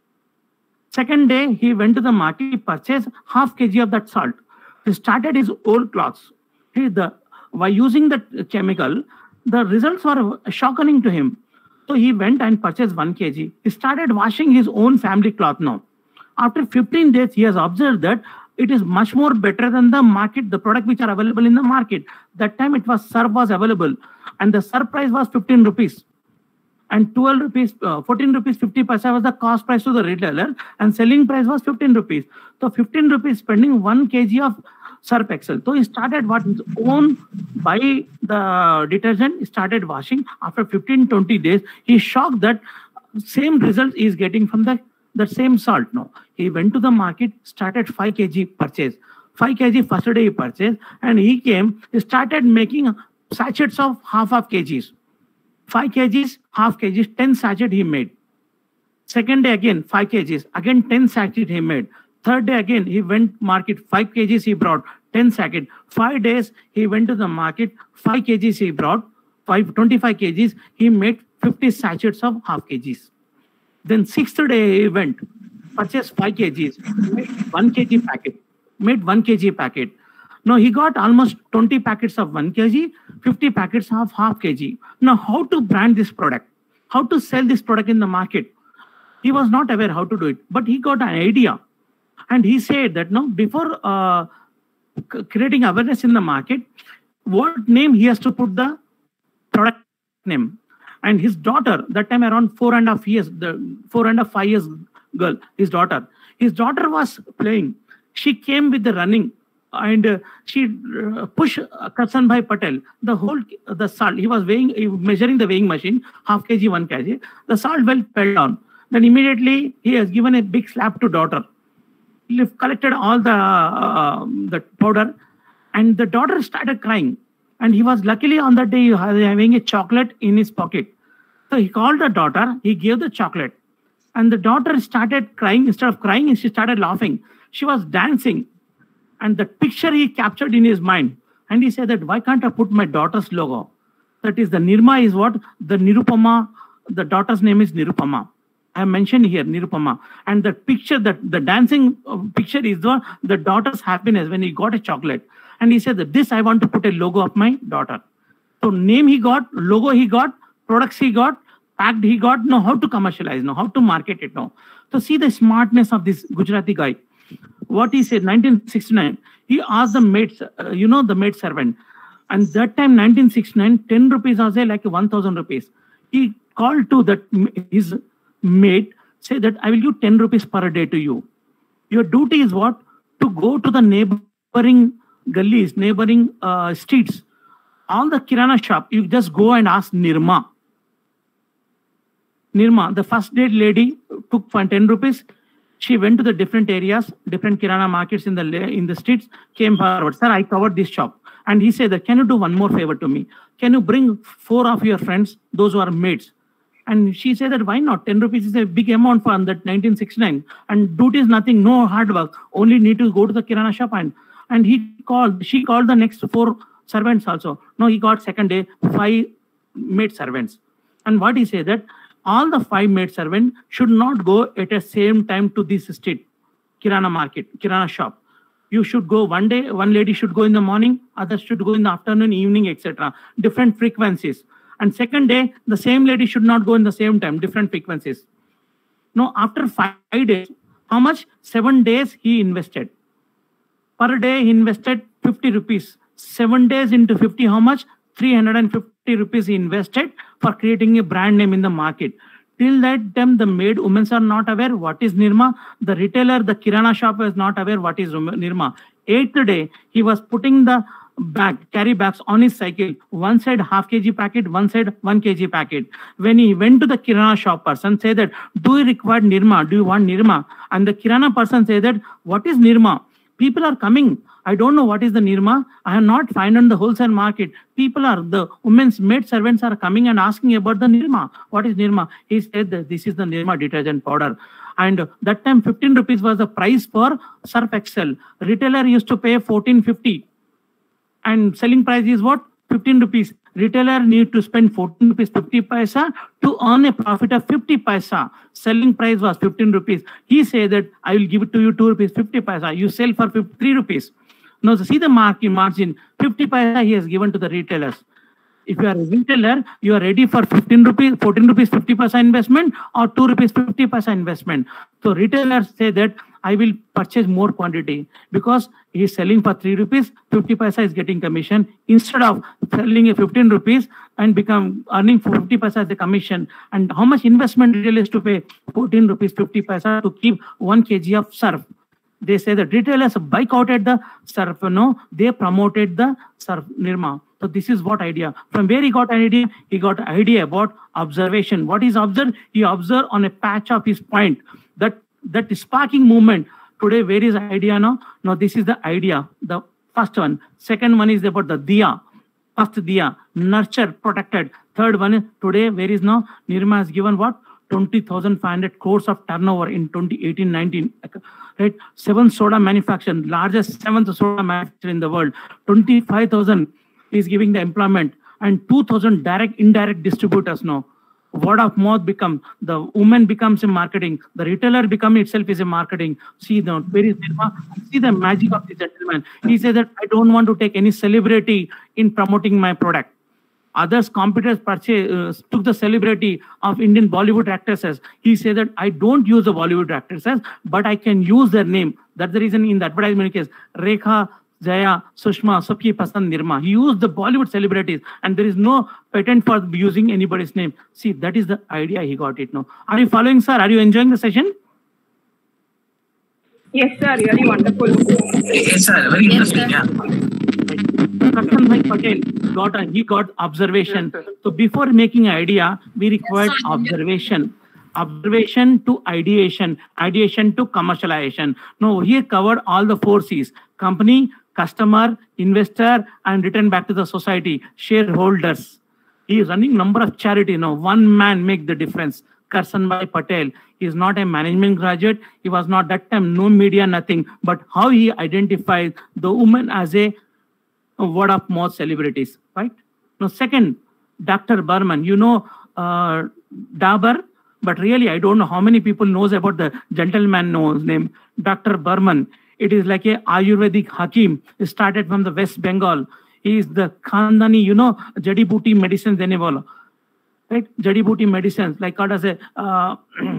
Second day, he went to the market. He purchased half kg of that salt. He started his old clothes. He, the, by using that chemical, the results were shocking to him. So he went and purchased one kg. He started washing his own family cloth now. After fifteen days, he has observed that it is much more better than the market, the product which are available in the market. That time it was surf was available, and the surf price was fifteen rupees. And twelve rupees, uh, fourteen rupees, fifty paisa was the cost price to the retailer, and selling price was fifteen rupees. So fifteen rupees spending one kg of Surf Excel. So he started what his own buy the detergent, he started washing. After fifteen, twenty days, he shocked that same result he is getting from the, the same salt now. He went to the market, started five kg purchase. five kg first day he purchased, and he came, he started making sachets of half of kgs. five kgs, half kgs, ten sachets he made. Second day again, five kgs, again ten sachets he made. Third day again, he went market, five kgs he brought, ten sachets. Five days, he went to the market, five kgs he brought, five, twenty-five kgs, he made fifty sachets of half kgs. Then sixth day he went, purchased five kgs, made one kg packet, made one kg packet. Now he got almost twenty packets of one kg, fifty packets of half kg. Now how to brand this product? How to sell this product in the market? He was not aware how to do it, but he got an idea. And he said that no, before uh, creating awareness in the market, what name he has to put the product name. And his daughter, that time around four and a half years, the four and a half, five years girl, his daughter, his daughter was playing. She came with the running, and uh, she uh, pushed uh, Karsanbhai Patel, the whole, the salt, he was weighing, measuring the weighing machine, half kg, one kg, the salt well fell down. Then immediately he has given a big slap to daughter. He collected all the, uh, the powder, and the daughter started crying. And he was luckily on that day having a chocolate in his pocket. So he called the daughter, he gave the chocolate. And the daughter started crying. Instead of crying, she started laughing. She was dancing. And the picture he captured in his mind. And he said that, why can't I put my daughter's logo? That is, the Nirma is what? The Nirupama, the daughter's name is Nirupama. I mentioned here, Nirupama. And the picture, that the dancing picture is the, the daughter's happiness when he got a chocolate. And he said that this, I want to put a logo of my daughter. So name he got, logo he got, products he got, packed he got, know how to commercialize, know how to market it now. So see the smartness of this Gujarati guy. What he said, nineteen sixty-nine, he asked the maid, uh, you know, the maid servant. And that time, nineteen sixty-nine, ten rupees was like one thousand rupees. He called to that his maid, say that I will give ten rupees per day to you. Your duty is what? To go to the neighboring gullies, neighboring uh, streets, all the Kirana shop, you just go and ask Nirma. Nirma, the first date lady, took for ten rupees. She went to the different areas, different Kirana markets in the in the streets, came forward. Sir, I covered this shop. And he said that, can you do one more favor to me? Can you bring four of your friends, those who are maids? And she said that, why not? ten rupees is a big amount for that nineteen sixty-nine. And duty is nothing, no hard work. Only need to go to the Kirana shop. And, and he called, she called the next four servants also. No, he got second day, five maid servants. And what he said that, all the five maid servants should not go at the same time to this street, Kirana market, Kirana shop. You should go one day, one lady should go in the morning, others should go in the afternoon, evening, et cetera. Different frequencies. And second day, the same lady should not go in the same time, different frequencies. Now, after five days, how much? Seven days he invested. Per day, he invested fifty rupees. Seven days into fifty, how much? three hundred fifty rupees he invested for creating a brand name in the market. Till that time, the maid women are not aware what is Nirma. The retailer, the Kirana shop is not aware what is Nirma. Eighth day, he was putting the bag, carry bags on his cycle. One side half kg packet, one side one kg packet. When he went to the Kirana shop person, say that, do you require Nirma? Do you want Nirma? And the Kirana person say that, what is Nirma? People are coming. I don't know what is the Nirma. I have not found on the wholesale market. People are, the women's maid servants are coming and asking about the Nirma. What is Nirma? He said that this is the Nirma detergent powder. And that time fifteen rupees was the price for Surf Excel. Retailer used to pay fourteen fifty. And selling price is what? fifteen rupees. Retailer need to spend fourteen rupees fifty paisa to earn a profit of fifty paisa. Selling price was fifteen rupees. He said that I will give it to you two rupees fifty paisa. You sell for three rupees. Now see the margin, margin fifty paisa he has given to the retailers. If you are a retailer, you are ready for fifteen rupees, fourteen rupees fifty paisa investment or two rupees fifty paisa investment. So retailers say that I will purchase more quantity because he is selling for three rupees, fifty paisa is getting commission. Instead of selling a fifteen rupees and become earning for fifty paisa as the commission. And how much investment retailers to pay? fourteen rupees fifty paisa to keep one kg of surf. They say that retailers boycotted the surf, no, they promoted the surf Nirma. So this is what idea. From where he got an idea? He got idea about observation. What is observed? He observed on a patch of his point. That that sparking movement. Today, where is the idea now? Now this is the idea. The first one. Second one is about the diya. First diya. Nurture, protected. Third one is today, where is now? Nirma has given what? twenty thousand five hundred crores of turnover in twenty eighteen nineteen. Right? Seven soda manufacturer, largest seventh soda manufacturer in the world. twenty-five thousand is giving the employment and two thousand direct, indirect distributors now. Word of mouth become, the woman becomes a marketing, the retailer become itself is a marketing. See the, where is Nirma? See the magic of the gentleman. He said that I don't want to take any celebrity in promoting my product. Others competitors purchase, uh, took the celebrity of Indian Bollywood actresses. He said that I don't use the Bollywood actresses, but I can use their name. That's the reason in the advertisement case, Rekha, Jaya, Sushma, Sabki Pasand, Nirma. He used the Bollywood celebrities and there is no patent for using anybody's name. See, that is the idea he got it now. Are you following, sir? Are you enjoying the session? Yes, sir. Really wonderful. Yes, sir. Very interesting. Yeah. Karan Bhai Patel got a, he got observation. Yes, so before making idea, we required yes, observation. Observation to ideation, ideation to commercialization. Now he covered all the four C's: company, customer, investor, and return back to the society, shareholders. He is running number of charity now. One man make the difference. Karan Bhai Patel. He is not a management graduate. He was not that time, no media, nothing. But how he identified the woman as a word of mouth celebrities, right? Now, second, Doctor Burman. You know uh, Dabur, but really I don't know how many people knows about the gentleman knows name, Doctor Burman. It is like a Ayurvedic Hakim. He started from the West Bengal. He is the Khandani, you know, Jadi Booty medicines, right? Jadi Booty medicines, like called as a uh,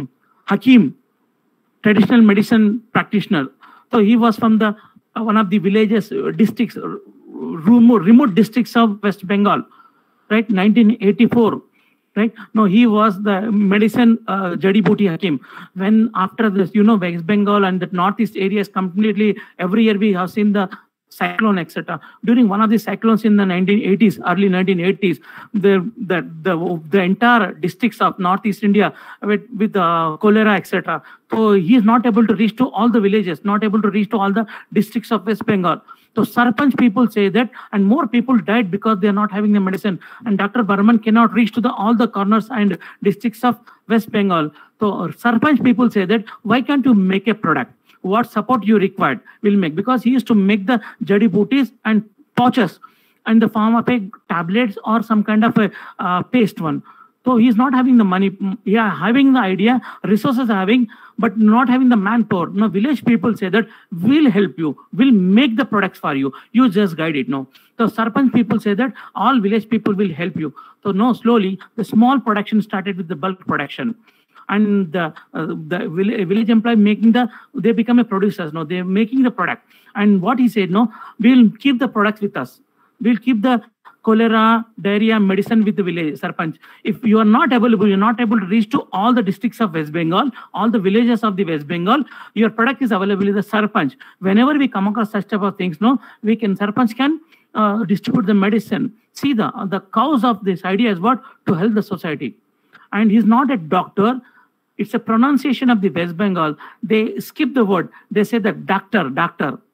Hakim, traditional medicine practitioner. So he was from the uh, one of the villages, uh, districts, uh, remote, remote districts of West Bengal, right? nineteen eighty-four, right? No, he was the medicine uh, Jadi Booty Hakim. When after this, you know, West Bengal and the northeast areas completely, every year we have seen the cyclone, et cetera. During one of the cyclones in the nineteen eighties, early nineteen eighties, the the the, the entire districts of northeast India with with uh, cholera, et cetera. So he is not able to reach to all the villages, not able to reach to all the districts of West Bengal. So Sarpanch people say that, and more people died because they are not having the medicine. And Doctor Burman cannot reach to the all the corners and districts of West Bengal. So Sarpanch people say that, why can't you make a product? What support you required will make, because he used to make the jadi booties and pouches in the form of a tablets or some kind of a uh, paste one. So he's not having the money. Yeah, having the idea, resources having, but not having the manpower. Now village people say that we'll help you, we'll make the products for you. You just guide it. No. So Sarpanch people say that all village people will help you. So no, slowly the small production started with the bulk production. And the, uh, the village employee making the, they become a producers, no, they're making the product. And what he said, no, we'll keep the products with us. We'll keep the cholera, diarrhea, medicine with the village, Sarpanch. If you are not available, you're not able to reach to all the districts of West Bengal, all the villages of the West Bengal, your product is available in the Sarpanch. Whenever we come across such type of things, no, we can, Sarpanch can uh, distribute the medicine. See, the, the cause of this idea is what? To help the society. And he's not a doctor. It's a pronunciation of the West Bengal. They skip the word. They say that doctor, doctor.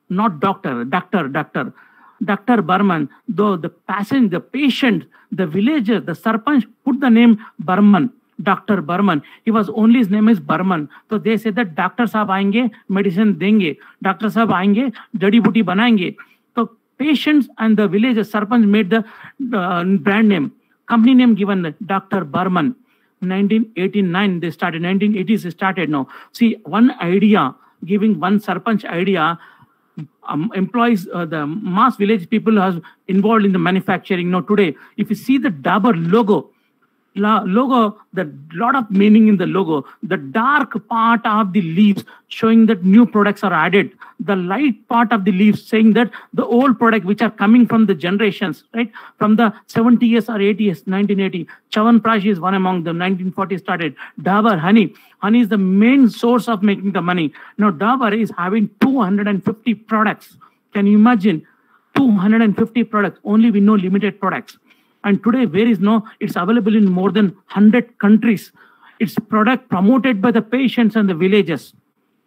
not doctor, doctor, doctor. Doctor Burman, though the patient, the patient, the villager, the sarpanch put the name Burman, Doctor Burman. He was only, his name is Burman. So they said that doctor sahab aayenge, medicine denge. Doctor sahab aayenge, jadi buti banayenge. So patients and the villager sarpanch made the uh, brand name, company name given Doctor Burman. nineteen eighty-nine they started, nineteen eighties they started now. See, one idea, giving one sarpanch idea, um, employs uh, the mass village people are involved in the manufacturing. Now today, if you see the Dabur logo, La, logo, the lot of meaning in the logo, the dark part of the leaves showing that new products are added, the light part of the leaves saying that the old product which are coming from the generations, right? From the seventies or eighties, nineteen eighty, Chyawanprash is one among them, nineteen forty started. Dabur honey, honey is the main source of making the money. Now Dabur is having two hundred fifty products. Can you imagine? two hundred fifty products, only we know limited products. And today, where is no, it's available in more than one hundred countries. It's product promoted by the patients and the villages.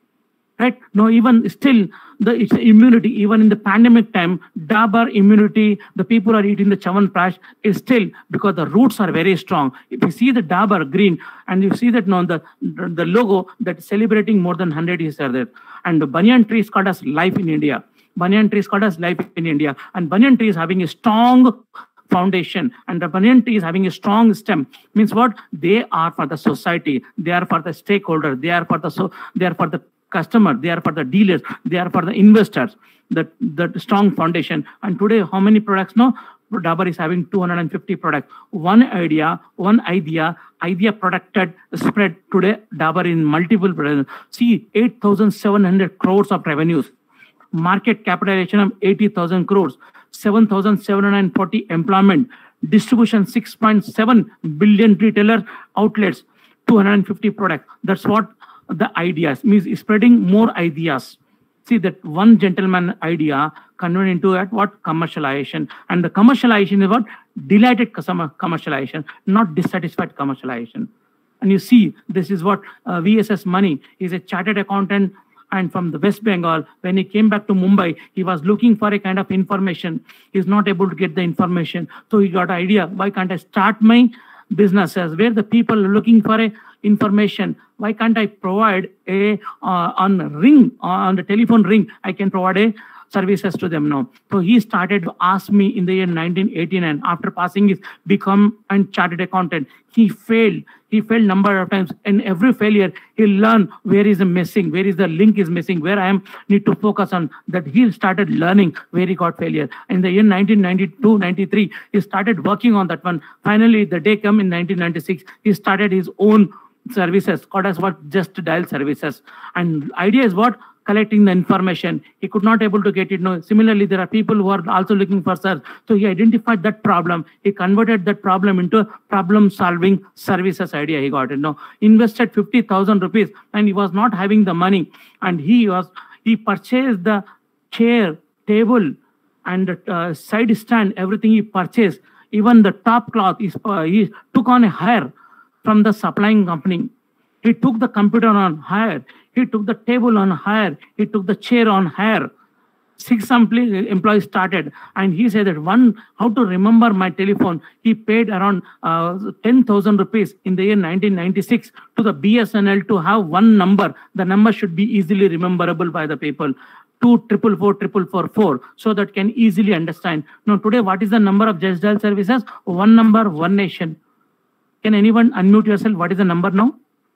Right? No, even still, the it's immunity, even in the pandemic time, Dabur immunity, the people are eating the Chyawanprash is still because the roots are very strong. If you see the Dabur green, and you see that no, the, the logo that is celebrating more than one hundred years are there. And the banyan tree is called as life in India. Banyan tree is called as life in India. And banyan tree is having a strong foundation, and the banyan tree is having a strong stem. Means what? They are for the society, they are for the stakeholder, they are for the so they are for the customer, they are for the dealers, they are for the investors. That that strong foundation. And today, how many products? No, Dabur is having two hundred fifty products. One idea, one idea, idea protected, spread. Today, Dabur in multiple products. See, eight thousand seven hundred crores of revenues, market capitalization of eighty thousand crores. seven thousand seven hundred forty employment, distribution six point seven billion retailer outlets, two hundred fifty products. That's what the ideas means, spreading more ideas. See that one gentleman idea converted into at what? Commercialization. And the commercialization is what? Delighted customer commercialization, not dissatisfied commercialization. And you see, this is what uh, V S S Mani is a chartered accountant. And from the West Bengal, when he came back to Mumbai, he was looking for a kind of information. He's not able to get the information. So he got an idea, why can't I start my businesses where the people are looking for a information? Why can't I provide a, uh, on ring, on the telephone ring, I can provide a services to them now. So he started to ask me in the year nineteen eighty-nine, after passing his become a chartered accountant. He failed. He failed number of times. And every failure, he learned where is the missing, where is the link is missing, where I am need to focus on. That he started learning where he got failure. In the year nineteen ninety-two, ninety-three, he started working on that one. Finally, the day come in nineteen ninety-six, he started his own services called as what? Just Dial services. And idea is what? Collecting the information. He could not able to get it. No. Similarly, there are people who are also looking for search. So he identified that problem. He converted that problem into a problem-solving services idea. He got it. No. Invested fifty thousand rupees, and he was not having the money. And he was he purchased the chair, table, and the uh, side stand. Everything he purchased. Even the top cloth. He, uh, he took on a hire from the supplying company. He took the computer on hire. He took the table on hire. He took the chair on hire. Six employees started. And he said that one, how to remember my telephone. He paid around uh, ten thousand rupees in the year nineteen ninety-six to the B S N L to have one number. The number should be easily rememberable by the people. Two triple four triple four four, so that can easily understand. Now today, what is the number of Just Dial services? One number, one nation. Can anyone unmute yourself? What is the number now?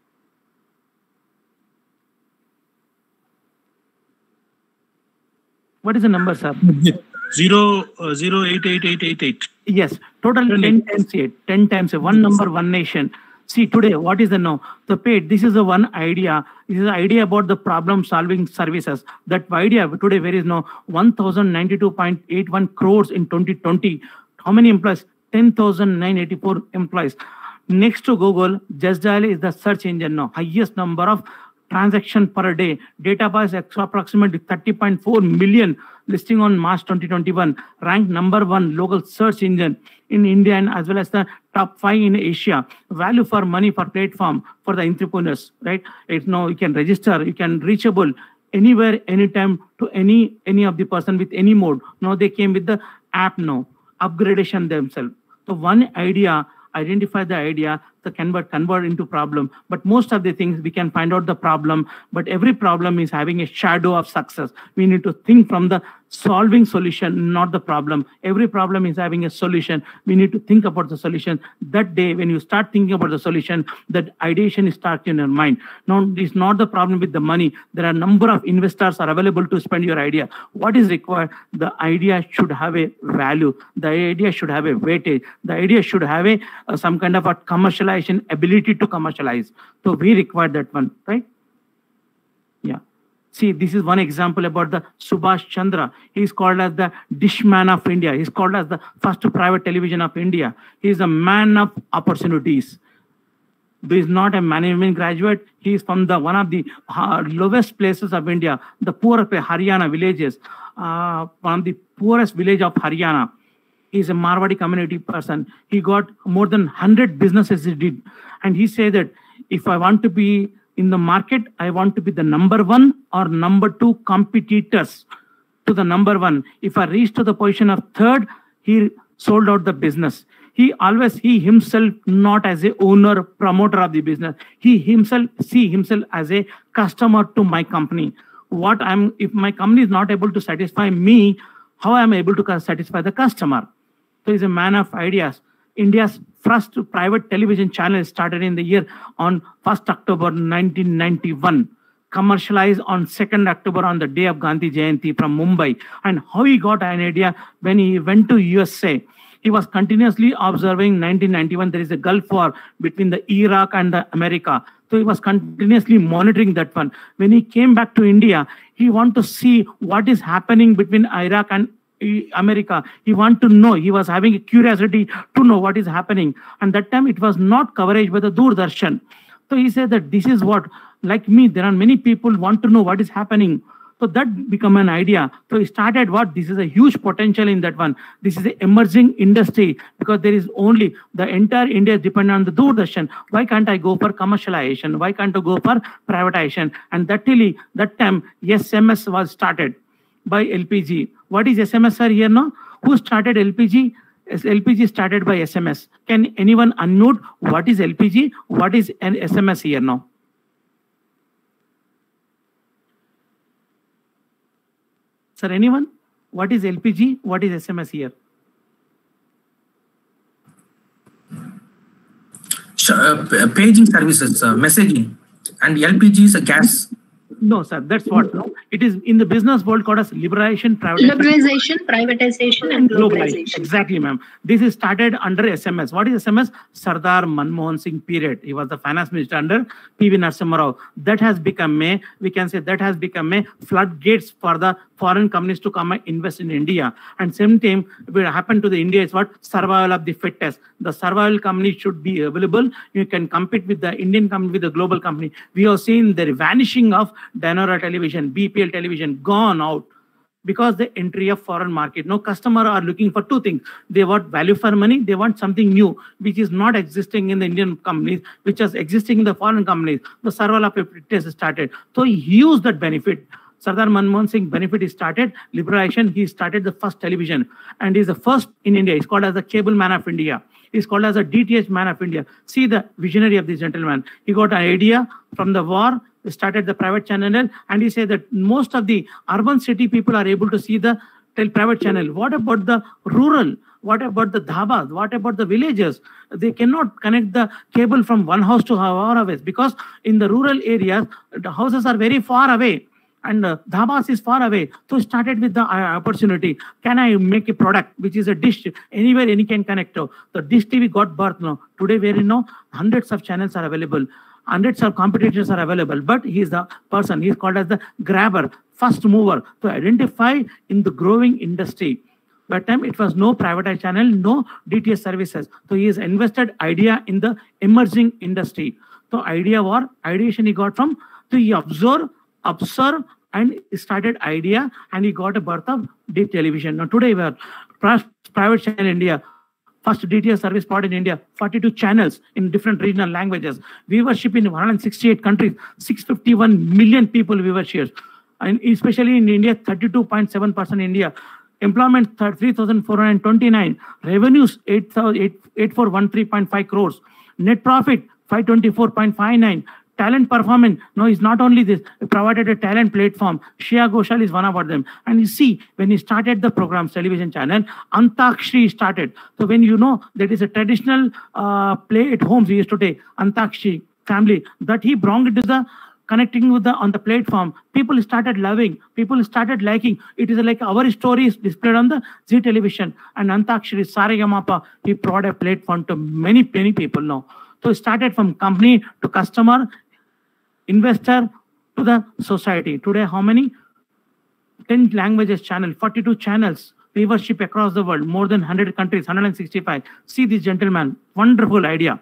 What is the number, sir? Zero, uh, zero, eight, eight, eight, eight, eight. Yes, total ten times eight, ten times eight, one number, one nation. See, today, what is the now? The paid, this is the one idea. This is the idea about the problem solving services. That idea today, where is now one thousand ninety-two point eight one crores in twenty twenty. How many employees? ten thousand nine hundred eighty-four employees. Next to Google, Just Dial is the search engine now. Highest number of transaction per day. Database approximately thirty point four million, listing on March twenty twenty-one. Ranked number one local search engine in India and as well as the top five in Asia. Value for money for platform for the entrepreneurs, right? It's now you can register, you can reachable. anywhere, anytime to any any of the person with any mode. Now they came with the app now, upgradation themselves. So one idea, identify the idea, the convert convert into problem. But most of the things we can find out the problem, but every problem is having a shadow of success. We need to think from the solving solution, not the problem. Every problem is having a solution. We need to think about the solution. That day, when you start thinking about the solution, that ideation is starts in your mind. Now, it's not the problem with the money. There are a number of investors are available to spend your idea. What is required? The idea should have a value. The idea should have a weightage. The idea should have a uh, some kind of a commercialization ability to commercialize. So we require that one, right? Yeah. See, this is one example about the Subhash Chandra. He is called as the dish man of India. He is called as the first private television of India. He is a man of opportunities. He is not a management graduate. He is from the one of the uh, lowest places of India, the poor of Haryana villages, uh, one of the poorest village of Haryana. He is a Marwadi community person. He got more than one hundred businesses he did. And he said that if I want to be in the market, I want to be the number one or number two competitors to the number one. If I reach to the position of third, he sold out the business. He always, he himself, not as a owner, promoter of the business. He himself, see himself as a customer to my company. What I'm, if my company is not able to satisfy me, how am I able to satisfy the customer? So he's a man of ideas. India's first private television channel started in the year on first October nineteen ninety-one, commercialized on second October on the day of Gandhi Jayanti from Mumbai. And how he got an idea when he went to U S A. He was continuously observing nineteen ninety-one, there is a Gulf War between the Iraq and the America. So he was continuously monitoring that one. When he came back to India, he wanted to see what is happening between Iraq and America. He wanted to know. He was having a curiosity to know what is happening. And that time it was not coverage by the Doordarshan. So he said that this is what, like me, there are many people want to know what is happening. So that became an idea. So he started what? This is a huge potential in that one. This is an emerging industry because there is only, the entire India is dependent on the Doordarshan. Why can't I go for commercialization? Why can't I go for privatization? And that really, that time, S M S was started by L P G. What is S M S, sir, here now? Who started L P G? L P G started by S M S. Can anyone unmute what is L P G? What is an S M S here now? Sir, anyone? What is L P G? What is S M S here? Uh, paging services, uh, messaging, and L P G is a gas. No, sir, that's what. No, it is in the business world called as liberalization, privatization, Liberalization, privatization, and globalization. Exactly, ma'am. This is started under S M S. What is S M S? Sardar Manmohan Singh period. He was the finance minister under P V Narasimha Rao. That has become a, we can say that has become a floodgates for the foreign companies to come and invest in India. And same time, what happened to the India is what? Survival of the fittest. The survival company should be available. You can compete with the Indian company, with the global company. We have seen the vanishing of Danora Television, B P L Television, gone out because the entry of foreign market. Now, customer are looking for two things. They want value for money. They want something new, which is not existing in the Indian companies, which is existing in the foreign companies. The survival of it started. So he used that benefit. Sardar Manmohan Singh benefit is started, liberalization, he started the first television and is the first in India. He's called as the cable man of India. He's called as a D T H man of India. See the visionary of this gentleman. He got an idea from the war, started the private channel, and he said that most of the urban city people are able to see the private channel. What about the rural? What about the dhabas? What about the villages? They cannot connect the cable from one house to far away because in the rural areas, the houses are very far away. And uh, dhabas is far away. So started with the uh, opportunity. Can I make a product which is a dish anywhere any can connect to? The dish T V got birth now. Today where you know hundreds of channels are available. Hundreds of competitors are available. But he is the person. He is called as the grabber, first mover to identify in the growing industry. That time it was no privatized channel, no D T S services. So he has invested idea in the emerging industry. So idea war, ideation he got from, so he observe, observe and started idea and he got a birth of D television. Now today we are private channel in India, first D T S service part in India, forty-two channels in different regional languages, viewership in one hundred sixty-eight countries, six hundred fifty-one million people viewership. and especially in India, thirty-two point seven percent India. Employment three thousand four hundred twenty-nine. Revenues eight thousand eight four one three point five crores. Net profit five twenty-four point five nine. Talent performance. No, it's not only this. It provided a talent platform. Shreya Ghoshal is one of them. And you see, when he started the program's television channel, Antakshri started. So when you know that is a traditional uh, play at homes we used to take, Antakshri family, that he brought it to the connecting with the on the platform. People started loving. People started liking. It is like our story is displayed on the Zee television. And Antakshri, Saregamapa, he brought a platform to many, many people now. So it started from company to customer, investor to the society. Today, how many? ten languages channel, forty-two channels, viewership across the world, more than one hundred countries, one hundred sixty-five. See this gentleman, wonderful idea.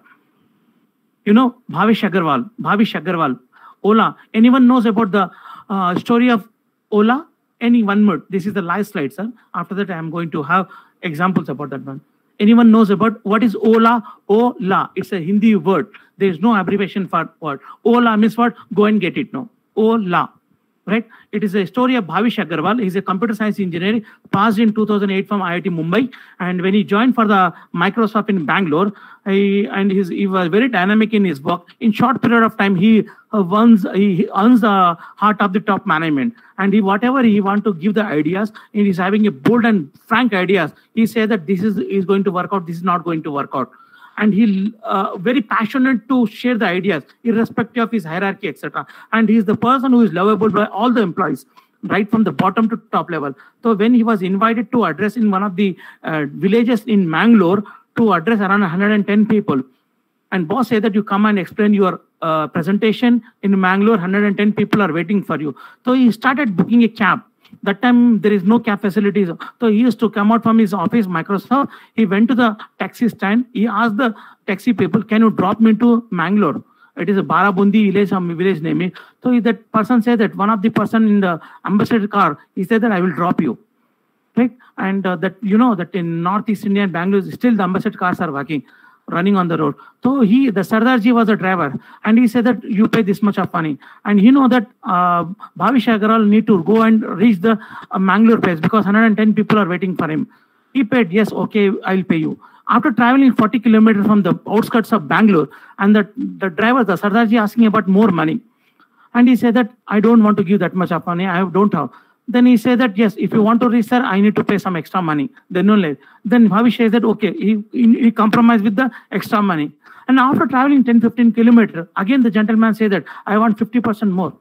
You know, Bhavish Agarwal, Bhavish Agarwal, Ola. Anyone knows about the uh, story of Ola? Any one word. This is the last slide, sir. After that, I am going to have examples about that one. Anyone knows about what is Ola? Ola. It's a Hindi word. There is no abbreviation for word. Ola means what? Go and get it now. Ola. Right? It is a story of Bhavish Agarwal. He's a computer science engineer, passed in two thousand eight from I I T Mumbai. And when he joined for the Microsoft in Bangalore, he, and his, he was very dynamic in his work. In short period of time, he uh, wins, he earns the heart of the top management. And he, whatever he want to give the ideas, and he's having a bold and frank ideas. He said that this is, is going to work out, this is not going to work out. And he uh, very passionate to share the ideas, irrespective of his hierarchy, et cetera. And he is the person who is lovable by all the employees, right from the bottom to top level. So when he was invited to address in one of the uh, villages in Mangalore to address around one hundred ten people, and boss said that you come and explain your uh, presentation in Mangalore, one hundred ten people are waiting for you. So he started booking a cab. That time there is no cab facilities. So he used to come out from his office, Microsoft. He went to the taxi stand. He asked the taxi people, can you drop me to Mangalore? It is a Barabundi village, some village name. So that person said that one of the person in the ambassador car, he said that I will drop you. Right? And uh, that, you know, that in Northeast India and Bangalore, still the ambassador cars are working, running on the road. So he, the Sardarji was a driver, and he said that you pay this much of money. And he know that uh, Bhavish Agarwal need to go and reach the uh, Mangalore place because one hundred ten people are waiting for him. He paid, yes, okay, I'll pay you. After traveling forty kilometers from the outskirts of Bangalore, and the, the driver, the Sardarji asking about more money. And he said that I don't want to give that much of money, I don't have. Then he said that, yes, if you want to reach, sir, I need to pay some extra money. Then only. Then Bhavish says that, okay, he, he, he compromised with the extra money. And after traveling ten, fifteen kilometers, again, the gentleman said that I want fifty percent more.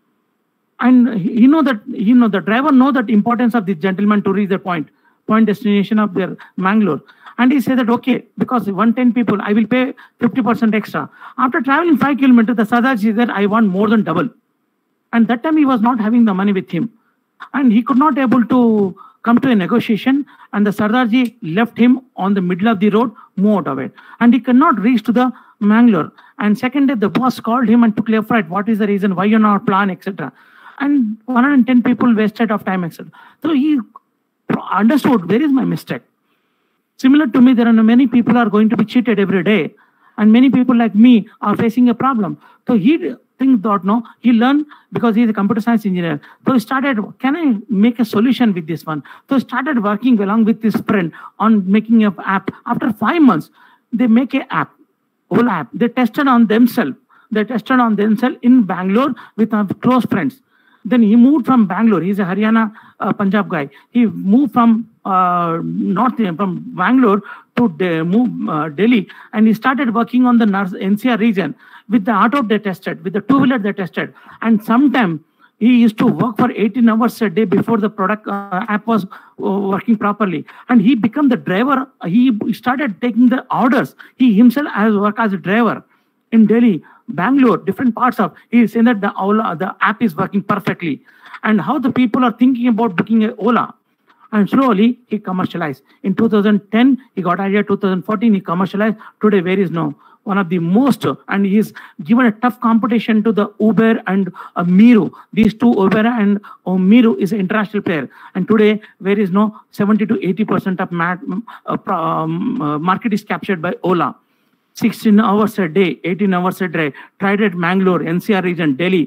And he know that, you know, the driver know that importance of this gentleman to reach the point, point destination of their Mangalore. And he said that, okay, because one hundred ten people, I will pay fifty percent extra. After traveling five kilometers, the Sardarji said that I want more than double. And that time he was not having the money with him. And he could not able to come to a negotiation, and the Sardarji left him on the middle of the road, moved out of it. And he cannot reach to the Mangalore. And second day, the boss called him and took left right. What is the reason? Why you're not plan, et cetera. And one hundred ten people wasted of time, et cetera. So he understood, where is my mistake? Similar to me, there are many people are going to be cheated every day. And many people like me are facing a problem. So he think that no, he learned because he's a computer science engineer. So he started, can I make a solution with this one? So he started working along with his friend on making an app. After five months, they make an app, whole app. They tested on themselves. They tested on themselves in Bangalore with our close friends. Then he moved from Bangalore. He's a Haryana, uh, Punjab guy. He moved from uh, North, from Bangalore to De move, uh, Delhi, and he started working on the N C R region with the auto they tested, with the two-wheeler they tested. And sometime he used to work for eighteen hours a day before the product uh, app was uh, working properly. And he became the driver. He started taking the orders. He himself has worked as a driver in Delhi, Bangalore, different parts of. He is saying that the Ola, the app is working perfectly. And how the people are thinking about booking a Ola. And slowly he commercialized. In two thousand ten, he got idea. two thousand fourteen, he commercialized. Today, where is now one of the most, and he's given a tough competition to the Uber and uh, Meru. These two, Uber and uh, Meru, is an international player. And today, where is now seventy to eighty percent of mat, uh, um, uh, market is captured by Ola. sixteen hours a day, eighteen hours a day. Tried at Mangalore, N C R region, Delhi.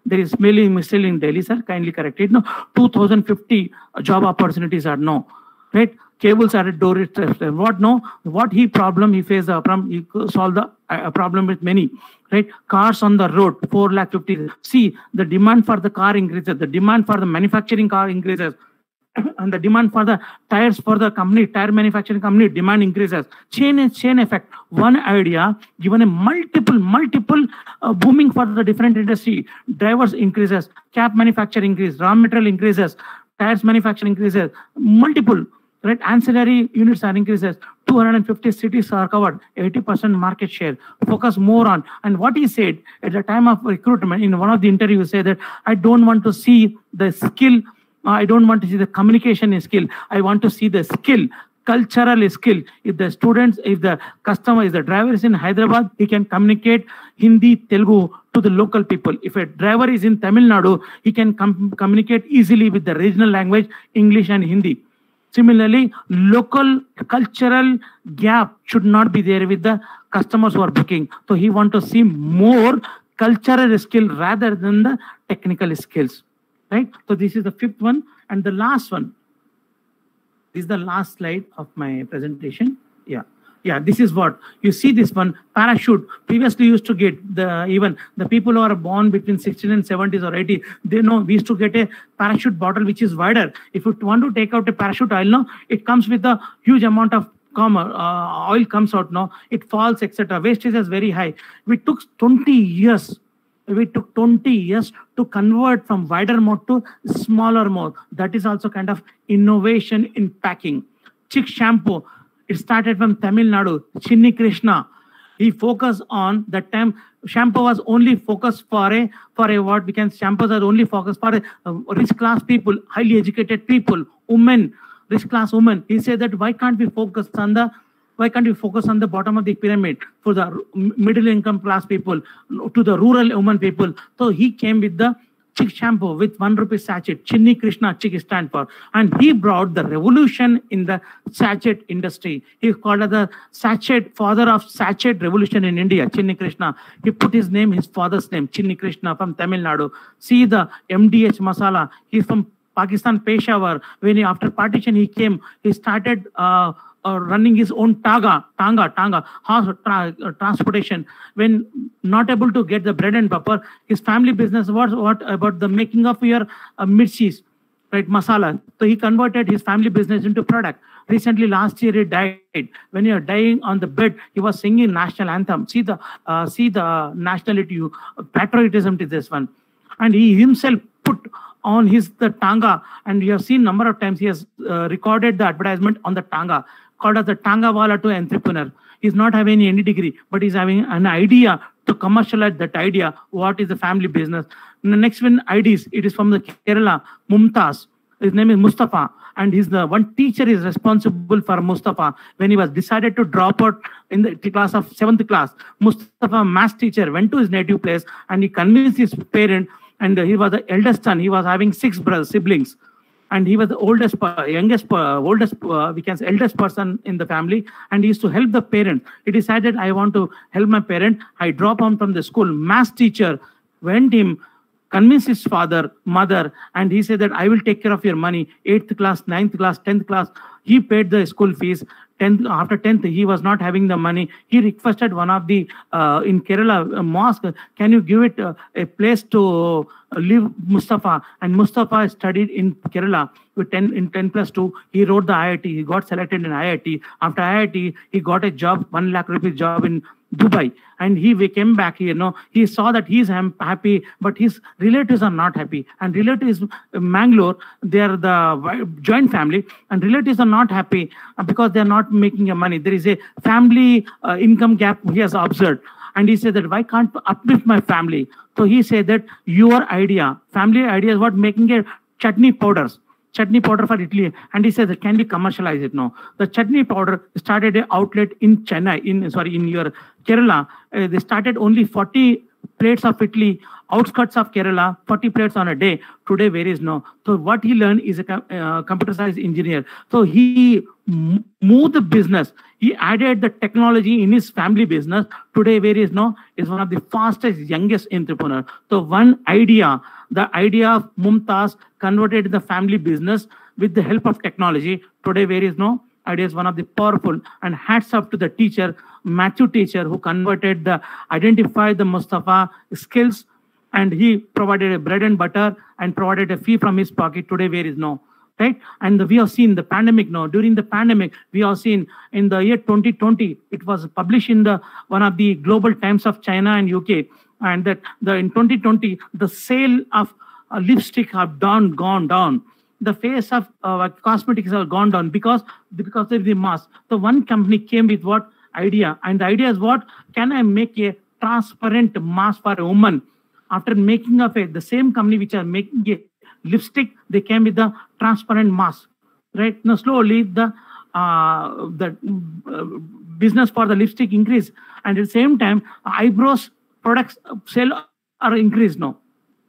there is mailing still in Delhi, sir. Kindly correct it. No, two thousand fifty job opportunities are no, right? Cables are at door. What no? What he problem he faced the problem? He solve the uh, problem with many, right? Cars on the road, four lakh fifty. See, the demand for the car increases. The demand for the manufacturing car increases. And the demand for the tires for the company, tire manufacturing company, demand increases. Chain and chain effect. One idea given a multiple, multiple uh, booming for the different industry. Drivers increases, cap manufacturing increases, raw material increases, tires manufacturing increases, multiple, right? Ancillary units are increases. two hundred fifty cities are covered, eighty percent market share. Focus more on. And what he said at the time of recruitment in one of the interviews, say that I don't want to see the skill. I don't want to see the communication skill. I want to see the skill, cultural skill. If the students, if the customer, if the driver is in Hyderabad, he can communicate Hindi, Telugu to the local people. If a driver is in Tamil Nadu, he can com communicate easily with the regional language, English and Hindi. Similarly, local cultural gap should not be there with the customers who are booking. So he want to see more cultural skill rather than the technical skills. Right? So this is the fifth one. And the last one. This is the last slide of my presentation. Yeah. Yeah, this is what you see. This one, parachute. Previously used to get the even the people who are born between sixteen and seventies or eighty, they know we used to get a parachute bottle which is wider. If you want to take out a parachute oil, no, it comes with a huge amount of comma, uh, oil comes out, no, it falls, et cetera. Wastage is very high. We took twenty years. We took twenty years to convert from wider mode to smaller mode. That is also kind of innovation in packing. Chick shampoo, it started from Tamil Nadu. Chinni Krishna, he focused on that time. Shampoo was only focused for a, for a what we can, shampoos are only focused for a, uh, rich class people, highly educated people, women, rich class women. He said that why can't we focus on the Why can't we focus on the bottom of the pyramid for the middle income class people, to the rural women people? So he came with the Chick shampoo with one rupee sachet. Chinni Krishna, Chick stand for. And he brought the revolution in the sachet industry. He called it the sachet, father of sachet revolution in India, Chinni Krishna. He put his name, his father's name, Chinni Krishna from Tamil Nadu. See the M D H masala. He's from Pakistan, Peshawar. When he, after partition he came, he started uh, Uh, running his own Tanga, Tanga, Tanga, horse tra uh, transportation. When not able to get the bread and butter, his family business was what about the making of your uh, mirchis, right, masala. So he converted his family business into product. Recently, last year he died. When you're dying on the bed, he was singing national anthem. See the uh, see the nationality, uh, patriotism to this one, and he himself put on his the Tanga, and you have seen number of times he has uh, recorded the advertisement on the Tanga, called as the Tanga Wala to entrepreneur. He's not having any degree, but he's having an idea to commercialize that idea. What is the family business? And the next one, I Ds, it is from the Kerala, Mumtaz. His name is Mustafa, and he's the one teacher is responsible for Mustafa. When he was decided to drop out in the class of seventh class, Mustafa, math teacher, went to his native place and he convinced his parent, and he was the eldest son. He was having six brothers, siblings. And he was the oldest, youngest, oldest, uh, we can say eldest person in the family, and he used to help the parent. He decided, I want to help my parent. I drop him from the school. Math teacher went him, convinced his father, mother, and he said that I will take care of your money. eighth class, ninth class, tenth class. He paid the school fees. tenth, after tenth, he was not having the money. He requested one of the, uh, in Kerala, uh, mosque, can you give it uh, a place to uh, live Mustafa? And Mustafa studied in Kerala with ten, in ten plus two. He wrote the I I T. He got selected in I I T. After I I T, he got a job, one lakh rupees job in Dubai. And he came back here, you know, he saw that he's happy, but his relatives are not happy. And relatives, uh, Mangalore, they are the joint family, and relatives are not happy because they're not making your money. There is a family uh, income gap he has observed. And he said that, why can't I uplift my family? So he said that your idea, family idea is what making a chutney powders. Chutney powder for Italy, and he said, can we commercialize it now? The chutney powder started an outlet in Chennai, in sorry, in your Kerala. Uh, they started only forty plates of Italy, outskirts of Kerala, forty plates on a day. Today, where is no? So what he learned is a uh, computer science engineer. So he m- move the business. He added the technology in his family business. Today, where he is now, is one of the fastest, youngest entrepreneur. So one idea, the idea of Mumtaz converted the family business with the help of technology. Today, where he is now, idea is one of the powerful. And hats off to the teacher, Matthew teacher, who converted the, identified the Mustafa skills, and he provided a bread and butter and provided a fee from his pocket. Today, where is now. Right? And the, we have seen the pandemic now. During the pandemic, we have seen in the year twenty twenty, it was published in the one of the global times of China and U K. And that the in twenty twenty, the sale of uh, lipstick have down, gone down. The face of uh, cosmetics have gone down because, because of the mask. So one company came with what? Idea. And the idea is what? Can I make a transparent mask for a woman? After making of it, the same company which are making a lipstick, they came with the transparent mask, right? Now slowly the uh, the uh, business for the lipstick increase, and at the same time eyebrows products sale are increased now,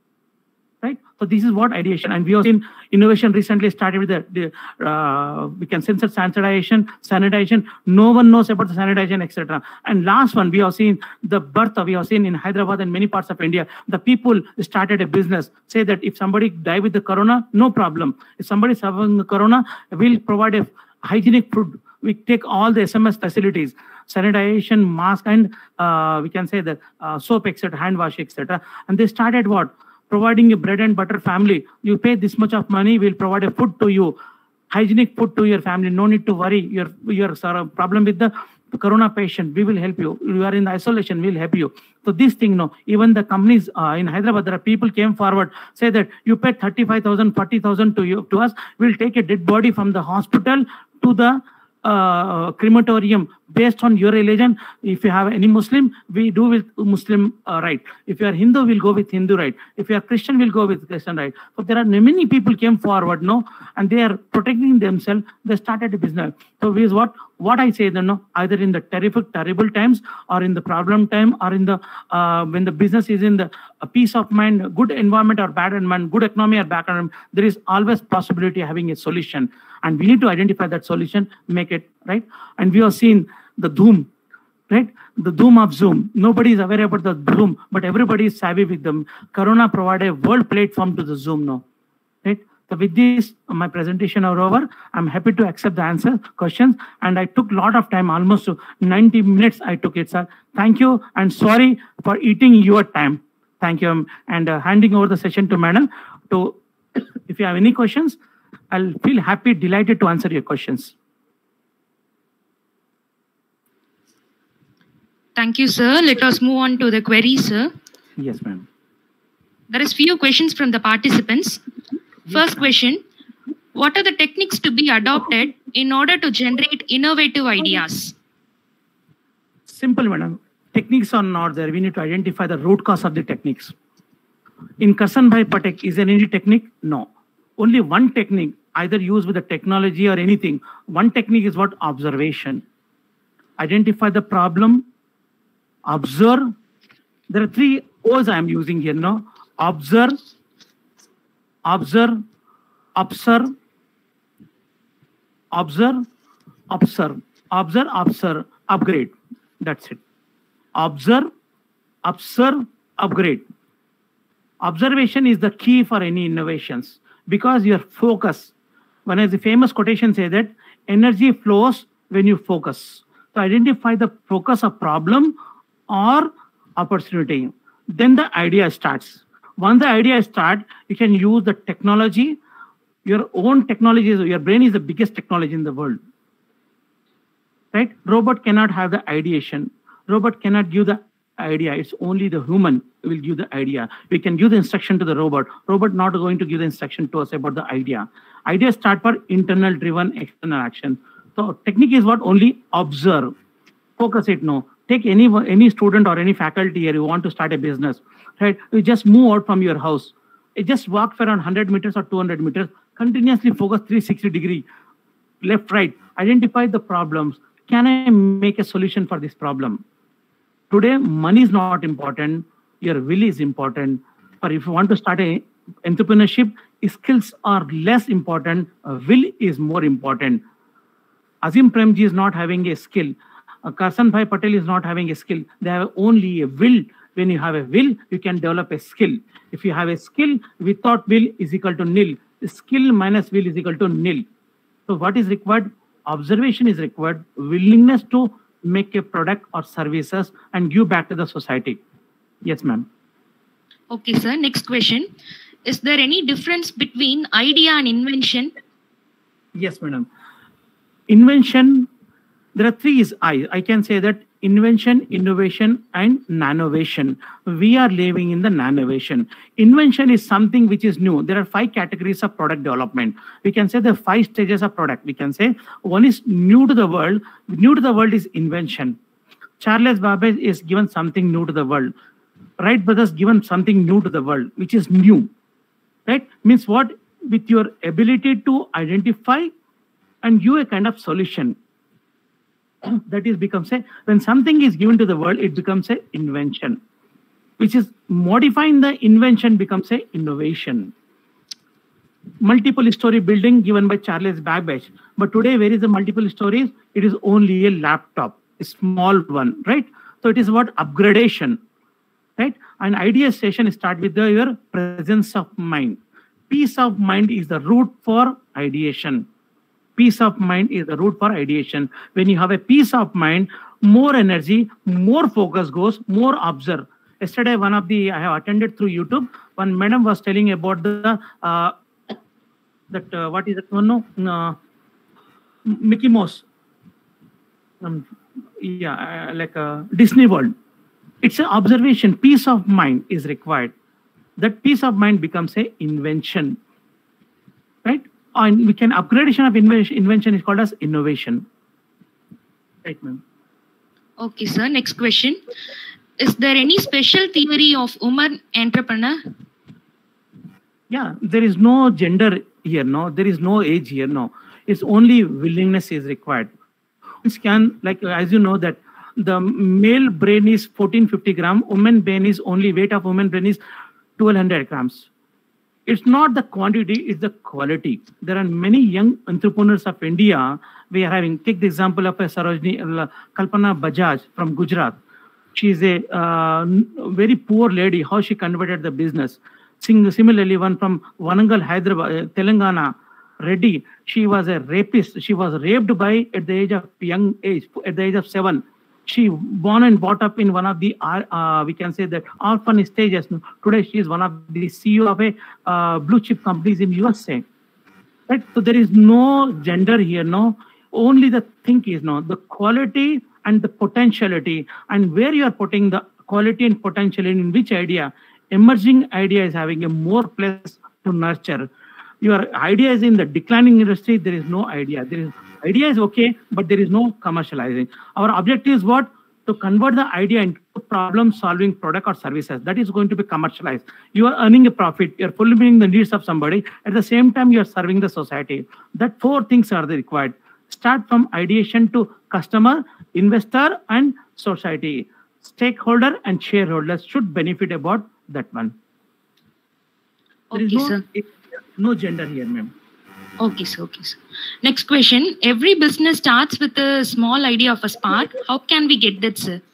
right? So this is what ideation, and we have seen innovation recently started with the, the uh, we can censor sanitization, sanitization. No one knows about the sanitization, et cetera. And last one, we have seen the birth of, we have seen in Hyderabad and many parts of India, the people started a business. Say that if somebody die with the corona, no problem. If somebody suffering the corona, we'll provide a hygienic food. We take all the S M S facilities, sanitization, mask, and uh, we can say that uh, soap, et cetera, hand wash, et cetera. And they started what? Providing a bread and butter family. You pay this much of money, we'll provide a food to you, hygienic food to your family. No need to worry. Your your problem with the corona patient, we will help you. You are in isolation, we'll help you. So this thing, no, even the companies uh, in Hyderabad, there are people came forward, say that you pay thirty-five thousand, forty thousand to you to us. We'll take a dead body from the hospital to the uh, crematorium based on your religion. If you have any Muslim, we do with Muslim uh, right. If you are Hindu, we'll go with Hindu right. If you are Christian, we'll go with Christian right. But there are many people came forward, no, and they are protecting themselves. They started a business. So is what what I say, no, either in the terrific, terrible times, or in the problem time, or in the uh, when the business is in the a peace of mind, good environment or bad environment, good economy or bad economy, there is always possibility of having a solution. And we need to identify that solution, make it right. And we have seen the Zoom, right? The Zoom of Zoom. Nobody is aware about the Zoom, but everybody is savvy with them. Corona provided a world platform to the Zoom now, right? So with this, my presentation are over. I'm happy to accept the answer, questions, and I took a lot of time, almost ninety minutes I took it, sir. Thank you, and sorry for eating your time. Thank you, and uh, handing over the session to madam. To, if you have any questions, I'll feel happy, delighted to answer your questions. Thank you, sir. Let us move on to the queries, sir. Yes, ma'am. There is few questions from the participants. First question, what are the techniques to be adopted in order to generate innovative ideas? Simple, madam. Techniques are not there. We need to identify the root cause of the techniques. In Karsanbhai Patek, is there any technique? No. Only one technique, either used with the technology or anything. One technique is what? Observation. Identify the problem, observe. There are three O's I am using here now. Observe, observe, observe, observe, observe, observe, observe, upgrade. That's it. Observe, observe, upgrade. Observation is the key for any innovations because your focus. One of the famous quotation say that energy flows when you focus. So identify the focus of problem or opportunity. Then the idea starts. Once the idea starts, you can use the technology. Your own technology, your brain is the biggest technology in the world. Right? Robot cannot have the ideation. Robot cannot give the idea. It's only the human who will give the idea. We can give the instruction to the robot. Robot not going to give the instruction to us about the idea. Idea start for internal driven external action. So technique is what? Only observe. Focus it no. Take any any student or any faculty here, you want to start a business, right? You just move out from your house. You just walk for around one hundred meters or two hundred meters. Continuously focus three hundred sixty degree, left, right. Identify the problems. Can I make a solution for this problem? Today, money is not important. Your will is important. Or if you want to start a entrepreneurship, skills are less important. Will is more important. Azim Premji is not having a skill. Uh, Karsan Bhai Patel is not having a skill. They have only a will. When you have a will, you can develop a skill. If you have a skill without will is equal to nil. Skill minus will is equal to nil. So what is required? Observation is required. Willingness to make a product or services and give back to the society. Yes, ma'am. Okay, sir. Next question. Is there any difference between idea and invention? Yes, madam. Invention, there are three is I. I can say that invention, innovation, and nanovation. We are living in the nanovation. Invention is something which is new. There are five categories of product development. We can say the five stages of product. We can say one is new to the world. New to the world is invention. Charles Babbage is given something new to the world. Wright brothers given something new to the world, which is new. Right? Means what? With your ability to identify and give a kind of solution. That is becomes a, when something is given to the world, it becomes a invention, which is modifying the invention becomes a innovation. Multiple story building given by Charles Babbage. But today, where is the multiple stories? It is only a laptop, a small one, right? So it is what upgradation, right? An idea station start with the, your presence of mind. Peace of mind is the root for ideation. Peace of mind is the root for ideation. When you have a peace of mind, more energy, more focus goes, more observe. Yesterday, one of the, I have attended through YouTube, one madam was telling about the, uh, that, uh, what is that one? No, uh, Mickey Mouse. Um, yeah, uh, like uh, Disney World. It's an observation. Peace of mind is required. That peace of mind becomes a invention, right? And we can upgradation of invention, invention is called as innovation. Right, ma'am. Okay, sir. Next question. Is there any special theory of woman entrepreneur? Yeah, there is no gender here, no. There is no age here, no. It's only willingness is required. It can, like, as you know that the male brain is fourteen fifty gram, woman brain is only weight of woman brain is twelve hundred grams. It's not the quantity, it's the quality. There are many young entrepreneurs of India. We are having, take the example of a Sarojini, uh, Kalpana Bajaj from Gujarat. She is a uh, very poor lady, how she converted the business. Similarly, one from Wanangal, Hyderabad, uh, Telangana, Reddy, she was a rapist. She was raped by, at the age of young age, at the age of seven. She born and brought up in one of the, uh, we can say that orphan stages. Today, she is one of the C E O of a uh, blue chip companies in U S A. Right? So there is no gender here, no. Only the thing is, no, the quality and the potentiality, and where you are putting the quality and potential in which idea. Emerging idea is having a more place to nurture. Your idea is in the declining industry, there is no idea. There is idea is okay, but there is no commercializing. Our objective is what? To convert the idea into problem-solving product or services. That is going to be commercialized. You are earning a profit. You are fulfilling the needs of somebody. At the same time, you are serving the society. That four things are required. Start from ideation to customer, investor, and society. Stakeholder and shareholders should benefit about that one. There Okay, is no, sir. no gender here, ma'am. Okay, sir. Okay, sir. Next question. Every business starts with a small idea of a spark. How can we get that, sir?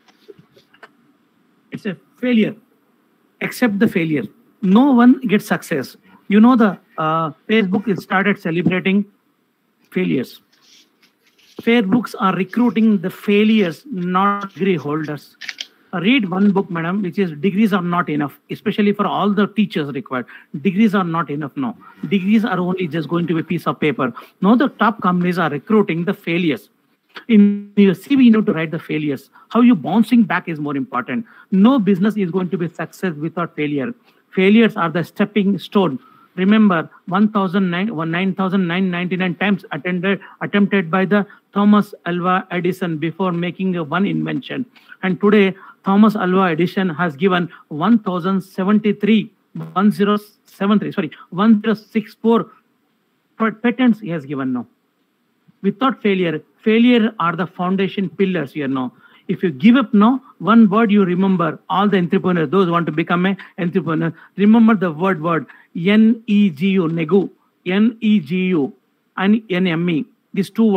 It's a failure. Accept the failure. No one gets success. You know, the uh, Facebook is started celebrating failures. Facebooks are recruiting the failures, not degree holders. Uh, read one book, madam, which is degrees are not enough, especially for all the teachers required. Degrees are not enough, no. Degrees are only just going to be a piece of paper. Now the top companies are recruiting the failures. In your C V, you need to write the failures. How you bouncing back is more important. No business is going to be success without failure. Failures are the stepping stone. Remember, one thousand nine hundred ninety-nine times attended, attempted by the Thomas Alva Edison before making a one invention. And today, Thomas Alva Edison has given one thousand seventy-three, one thousand seventy-three, sorry, one thousand sixty-four patents he has given now. Without failure, failure are the foundation pillars here now. If you give up now, one word you remember, all the entrepreneurs, those who want to become an entrepreneur, remember the word word, N E G U, Negu, N E G U, and N M E, these two words,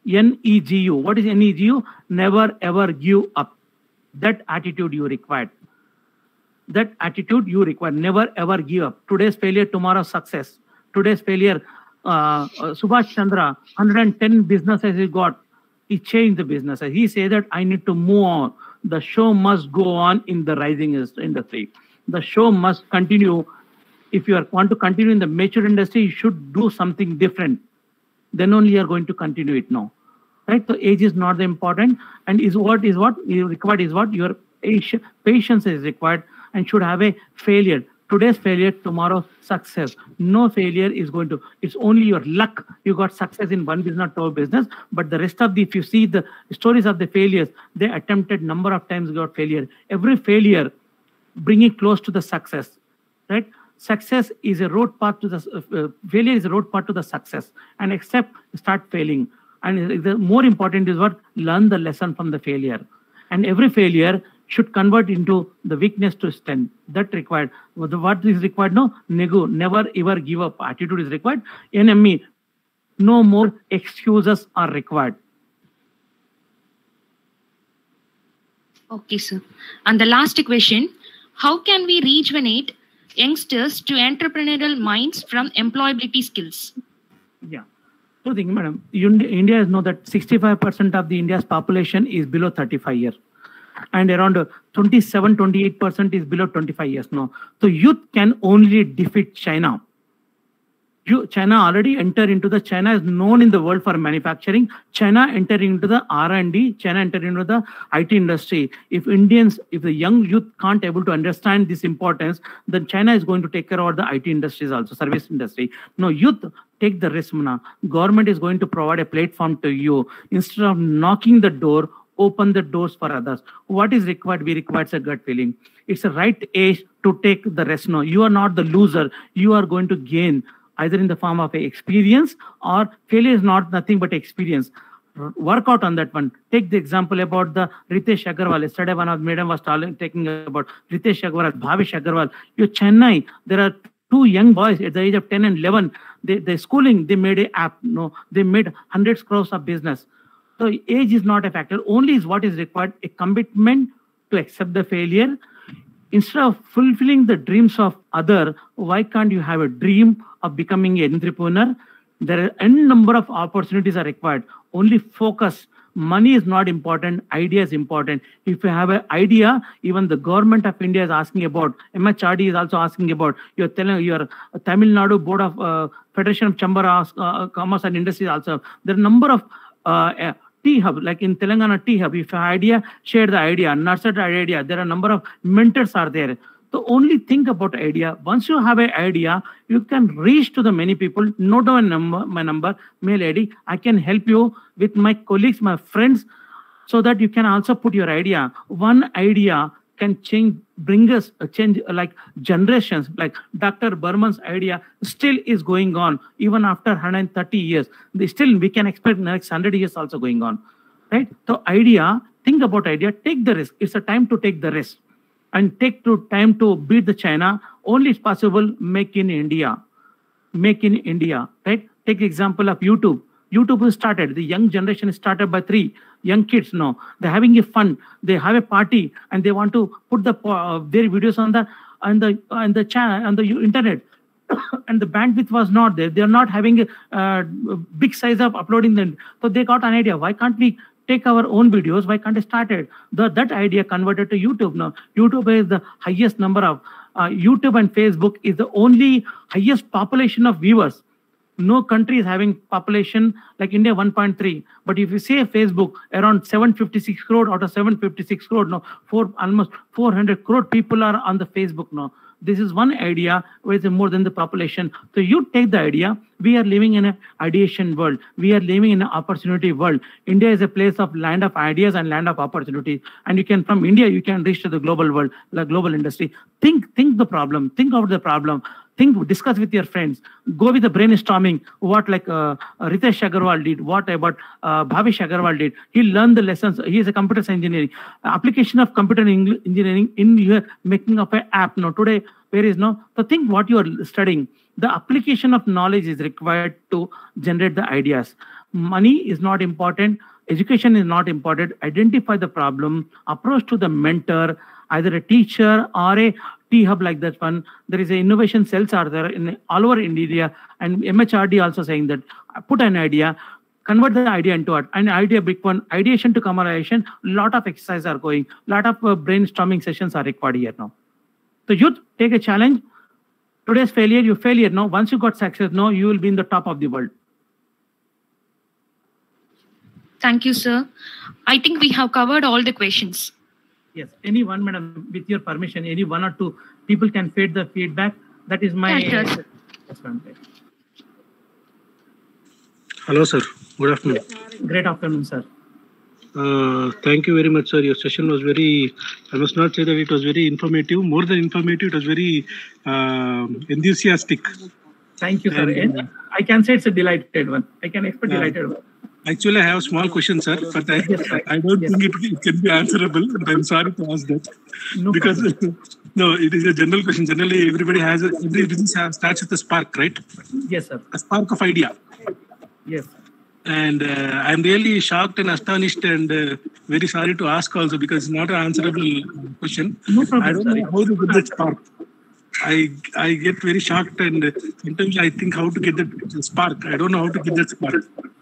N E G U. What is N E G U? Never ever give up. That attitude you required. That attitude you require. Never ever give up. Today's failure, tomorrow's success. Today's failure, uh, uh, Subhash Chandra, one hundred ten businesses he got. He changed the businesses. He said that I need to move on. The show must go on in the rising industry. The show must continue. If you are, want to continue in the mature industry, you should do something different. Then only you are going to continue it now. Right? So age is not the important, and is what is what you required is what your patience is required, and should have a failure. Today's failure, tomorrow's success. No failure is going to, it's only your luck. You got success in one business or business, but the rest of the, if you see the stories of the failures, they attempted number of times got failure. Every failure bringing close to the success, right? Success is a road path to the, uh, failure is a road path to the success, and except start failing. And the more important is what? Learn the lesson from the failure. And every failure should convert into the weakness to strength. That required. What is required? No, nego, never ever give up. Attitude is required. N M E, no more excuses are required. Okay, sir. And the last question, how can we rejuvenate youngsters to entrepreneurial minds from employability skills? Yeah. So think, madam, India is know that sixty-five percent of the India's population is below thirty-five years. And around twenty-seven, twenty-eight percent is below twenty-five years now. So youth can only defeat China. You, China already entered into the, China is known in the world for manufacturing. China entered into the R and D. China entered into the I T industry. If Indians, if the young youth can't able to understand this importance, then China is going to take care of the I T industries also, service industry. No, youth, take the risk, mana. Government is going to provide a platform to you. Instead of knocking the door, open the doors for others. What is required? We require a gut feeling. It's a right age to take the rest. No, you are not the loser. You are going to gain either in the form of a experience, or failure is not nothing but experience. Work out on that one. Take the example about the Ritesh Agarwal. Yesterday one of madam was talking about Ritesh Agarwal, Bhavish Agarwal. You Chennai, there are two young boys at the age of ten and eleven. They, they schooling, they made an app. No, they made hundreds crores of business. So age is not a factor. Only is what is required, a commitment to accept the failure. Instead of fulfilling the dreams of other, why can't you have a dream of becoming an entrepreneur? There are n number of opportunities are required. Only focus. Money is not important. Idea is important. If you have an idea, even the government of India is asking about. M H R D is also asking about. Your your Tamil Nadu Board of uh, Federation of Chamber of uh, Commerce and Industries also. There are a number of uh, T-Hub, like in Telangana T-Hub, if you have idea, share the idea, nurture the idea. There are a number of mentors are there. So only think about idea. Once you have an idea, you can reach to the many people. Note down number, my number, mail I D. I can help you with my colleagues, my friends, so that you can also put your idea. One idea can change, bring us a change like generations. Like Doctor Burman's idea still is going on even after one hundred thirty years. They still we can expect next one hundred years also going on, right? So idea, think about idea, take the risk. It's a time to take the risk and take to time to beat the China. Only it's possible. Make in India, make in India, right? Take example of YouTube. YouTube is started. The young generation is started by three young kids now. They're having a fun. They have a party and they want to put the uh, their videos on the on the on the channel on the internet. And the bandwidth was not there. They're not having a uh, big size of uploading them. So they got an idea. Why can't we take our own videos? Why can't we start it? The, that idea converted to YouTube now. YouTube is the highest number of uh, YouTube and Facebook is the only highest population of viewers. No country is having population like India one point three. But if you say Facebook, around seven hundred fifty-six crore out of seven hundred fifty-six crore, no, four, almost four hundred crore people are on the Facebook now. This is one idea which is more than the population. So you take the idea. We are living in an ideation world. We are living in an opportunity world. India is a place of land of ideas and land of opportunity. And you can, from India, you can reach to the global world, the global industry. Think, think the problem. Think of the problem. Think, discuss with your friends. Go with the brainstorming. What like uh, Ritesh Agarwal did. What about uh, Bhavish Agarwal did. He learned the lessons. He is a computer science engineering. Application of computer engineering in your making of an app. Now today, where is no? So think what you are studying. The application of knowledge is required to generate the ideas. money is not important, education is not important. Identify the problem, approach to the mentor, either a teacher or a T-Hub like that one. There is a innovation cells are there in all over India, and M H R D also saying that put an idea, convert the idea into art. An idea, big one, ideation to commercialization, lot of exercises are going, lot of uh, brainstorming sessions are required here now. So youth, take a challenge. Today's failure, you failure now. Once you got success now, you will be in the top of the world. Thank you, sir. I think we have covered all the questions. Yes, any one, madam, with your permission, any one or two people can feed the feedback. That is my... Yes, sir. Hello, sir. Good afternoon. Great afternoon, sir. Uh, thank you very much, sir. Your session was very, I must not say that it was very informative. More than informative, it was very uh, enthusiastic. Thank you, sir. And, uh, I can say it's a delighted one. I can expect uh, delighted one. Actually, I have a small question, sir, but I, Yes, sir. I don't Yes. think it, it can be answerable. And I'm sorry to ask that. No because, problem. no, it is a general question. Generally, everybody has, a, every business has, starts with a spark, right? Yes, sir. A spark of idea. Yes. And uh, I'm really shocked and astonished and uh, very sorry to ask also because it's not an answerable question. No problem, I don't sir. know how to get that spark. I I get very shocked and uh, sometimes I think how to get that spark. I don't know how to get that spark.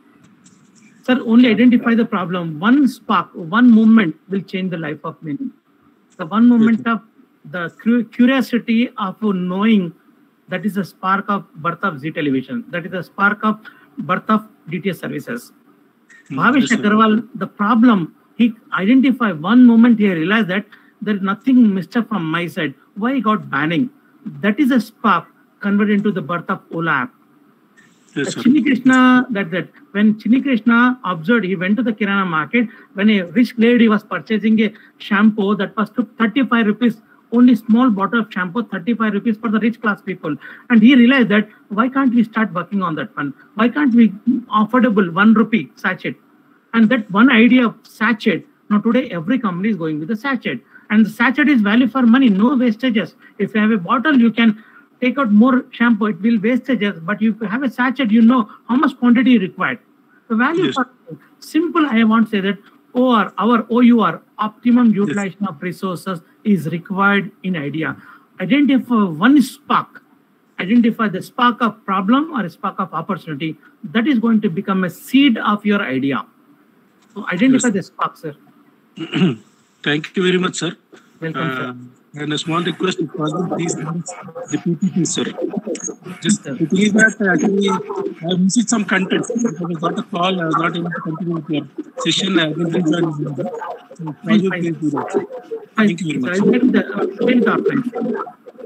Sir, only identify the problem. One spark, one movement will change the life of many. The one moment of the cu- curiosity of knowing, that is the spark of birth of Z Television. That is the spark of birth of D T S services. Hmm, Bhavesh yes, sir. Agarwal, the problem, he identified one moment, he realized that there is nothing missed from my side. Why he got banning? That is a spark converted into the birth of Ola app. Yes, Uh, sir. Chini Krishna, that, that when Chini Krishna observed, he went to the Kirana market. When a rich lady was purchasing a shampoo that was took thirty-five rupees, only small bottle of shampoo, thirty-five rupees for the rich class people. And he realized that why can't we start working on that one? Why can't we affordable one rupee sachet? And that one idea of sachet, now today every company is going with the sachet. And the sachet is value for money, no wastages. If you have a bottle, you can take out more shampoo, it will wastages. But if you have a sachet, you know how much quantity required. The value Yes. for simple, I want to say that O R, our O U R, optimum utilization of resources is required in idea. Identify one spark, identify the spark of problem or a spark of opportunity. That is going to become a seed of your idea. So identify Yes. the spark, sir. Thank you very much, sir. Welcome, Uh, sir. and a small request, if possible, please the P P T, sir. Just to please that uh, actually I missed some content. I was got a call, I was not able to continue with your session. I will rejoin. So, Fine, possible, fine. please do that. Fine. Thank you very much. I'll send the, uh, send the offline.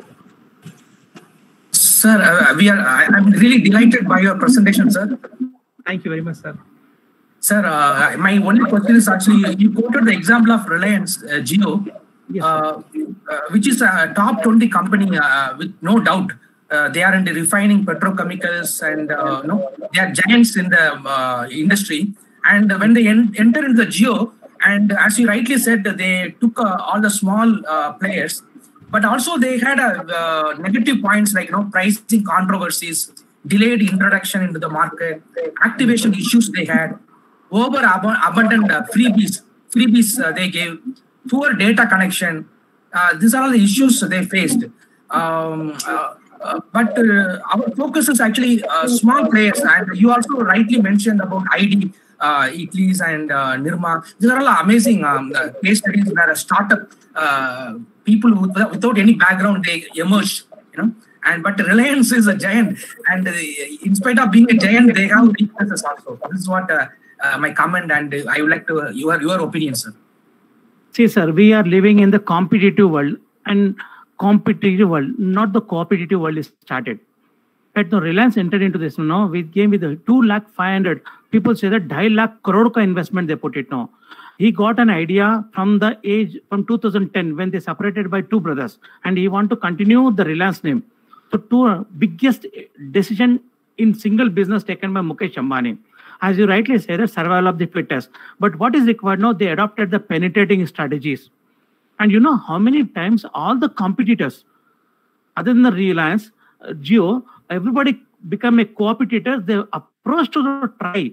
Sir, uh, we are. I, I'm really delighted by your presentation, sir. Thank you very much, sir. Sir, uh, my only question is actually you quoted the example of Reliance uh, Jio, Yes, uh, uh, which is a top twenty company uh, with no doubt. Uh, they are in the refining petrochemicals and uh, no, they are giants in the uh, industry. And when they en- enter into the Jio, and as you rightly said, they took uh, all the small uh, players, but also they had a uh, negative points like you know pricing controversies, delayed introduction into the market, activation issues they had, over ab- abundant uh, freebies, freebies uh, they gave, poor data connection. Uh, these are all the issues they faced. Um, uh, uh, but uh, our focus is actually uh, small players, and you also rightly mentioned about I D, uh, Eclis and uh, Nirma. These are all amazing um, uh, case studies where a startup uh, people who, without any background they emerge. You know, and but Reliance is a giant, and uh, in spite of being a giant, they have weaknesses also. This is what uh, uh, my comment, and uh, I would like to uh, your your opinion, sir. See, sir, we are living in the competitive world, and competitive world, not the cooperative world is started. At the Reliance entered into this now, we came with a two lakh five hundred. People say that two lakh crore ka investment they put it now. He got an idea from the age from two thousand ten when they separated by two brothers, and he want to continue the Reliance name. So, two uh, biggest decision in single business taken by Mukesh Ambani. As you rightly say, the survival of the fittest. But what is required now? They adopted the penetrating strategies. And you know how many times all the competitors, other than the Reliance, uh, Jio, everybody become a co-opetitor. They approach to the try.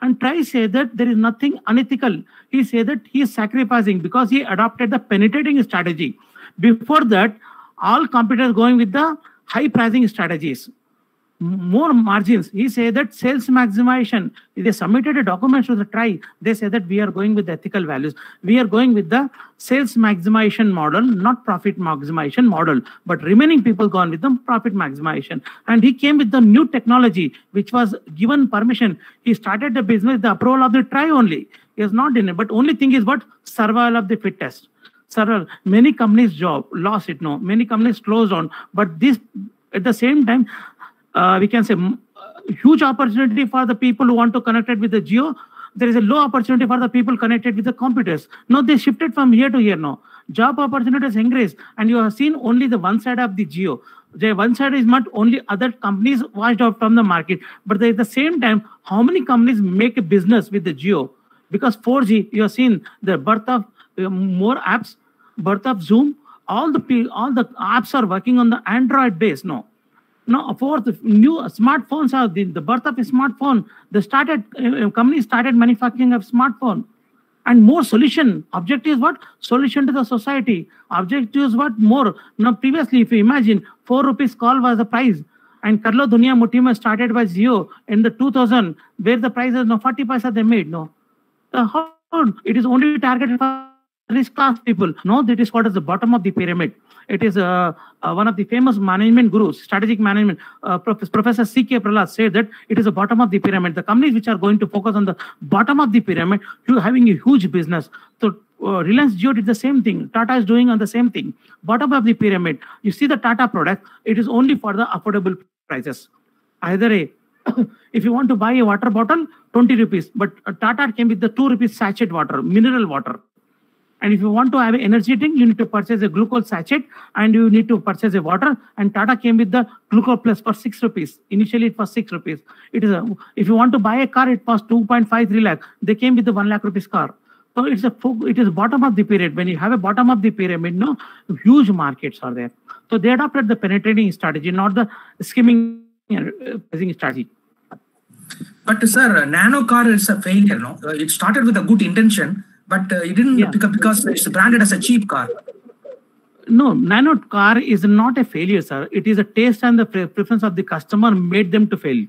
And Try say that there is nothing unethical. He say that he is sacrificing because he adopted the penetrating strategy. Before that, all competitors going with the high pricing strategies. More margins. He said that sales maximization. They submitted a document to the Try. They say that we are going with ethical values. We are going with the sales maximization model, not profit maximization model. But remaining people gone with the profit maximization. And he came with the new technology, which was given permission. He started the business, the approval of the Try only. He is not in it. But only thing is what? Survival of the fittest. Survival. Many companies job lost it. No, many companies closed on. But this at the same time. Uh, we can say uh, huge opportunity for the people who want to connect it with the Jio. There is a low opportunity for the people connected with the computers. No, they shifted from here to here now. Job opportunities increase, and you have seen only the one side of the Jio. The one side is not only other companies washed out from the market, but at the same time, how many companies make a business with the Jio? Because four G, you have seen the birth of uh, more apps, birth of Zoom. All the all the apps are working on the Android base now. No, fourth, new smartphones are the, the birth of a smartphone. They started, uh, companies started manufacturing a smartphone. And more solution. Objective is what? Solution to the society. Objective is what? More. Now, previously, if you imagine, four rupees call was the price. And Karlo Dunia Mutima started by Jio in the two thousand, where the price is no forty paisa they made. No. So how? It is only targeted for rich class people. No, that is what is the bottom of the pyramid. It is uh, uh, one of the famous management gurus, strategic management. Uh, Prof Professor C K Prahlad said that it is the bottom of the pyramid. The companies which are going to focus on the bottom of the pyramid, you having a huge business. So uh, Reliance Jio did the same thing. Tata is doing on the same thing. Bottom of the pyramid. You see the Tata product, it is only for the affordable prices. Either a, if you want to buy a water bottle, twenty rupees. But uh, Tata came with the two rupees sachet water, mineral water. And if you want to have an energy drink, you need to purchase a glucose sachet and you need to purchase a water. And Tata came with the glucose plus for six rupees. Initially, it was six rupees. It is a, if you want to buy a car, it costs two point five three lakh. They came with the one lakh rupees car. So it's a it is bottom of the pyramid. When you have a bottom of the pyramid, no, huge markets are there. So they adopted the penetrating strategy, not the skimming pricing strategy. But sir, nano car is a failure. No, it started with a good intention. But uh, it didn't yeah. pick up because it's branded as a cheap car. No, nano car is not a failure, sir. It is a taste and the preference of the customer made them to fail.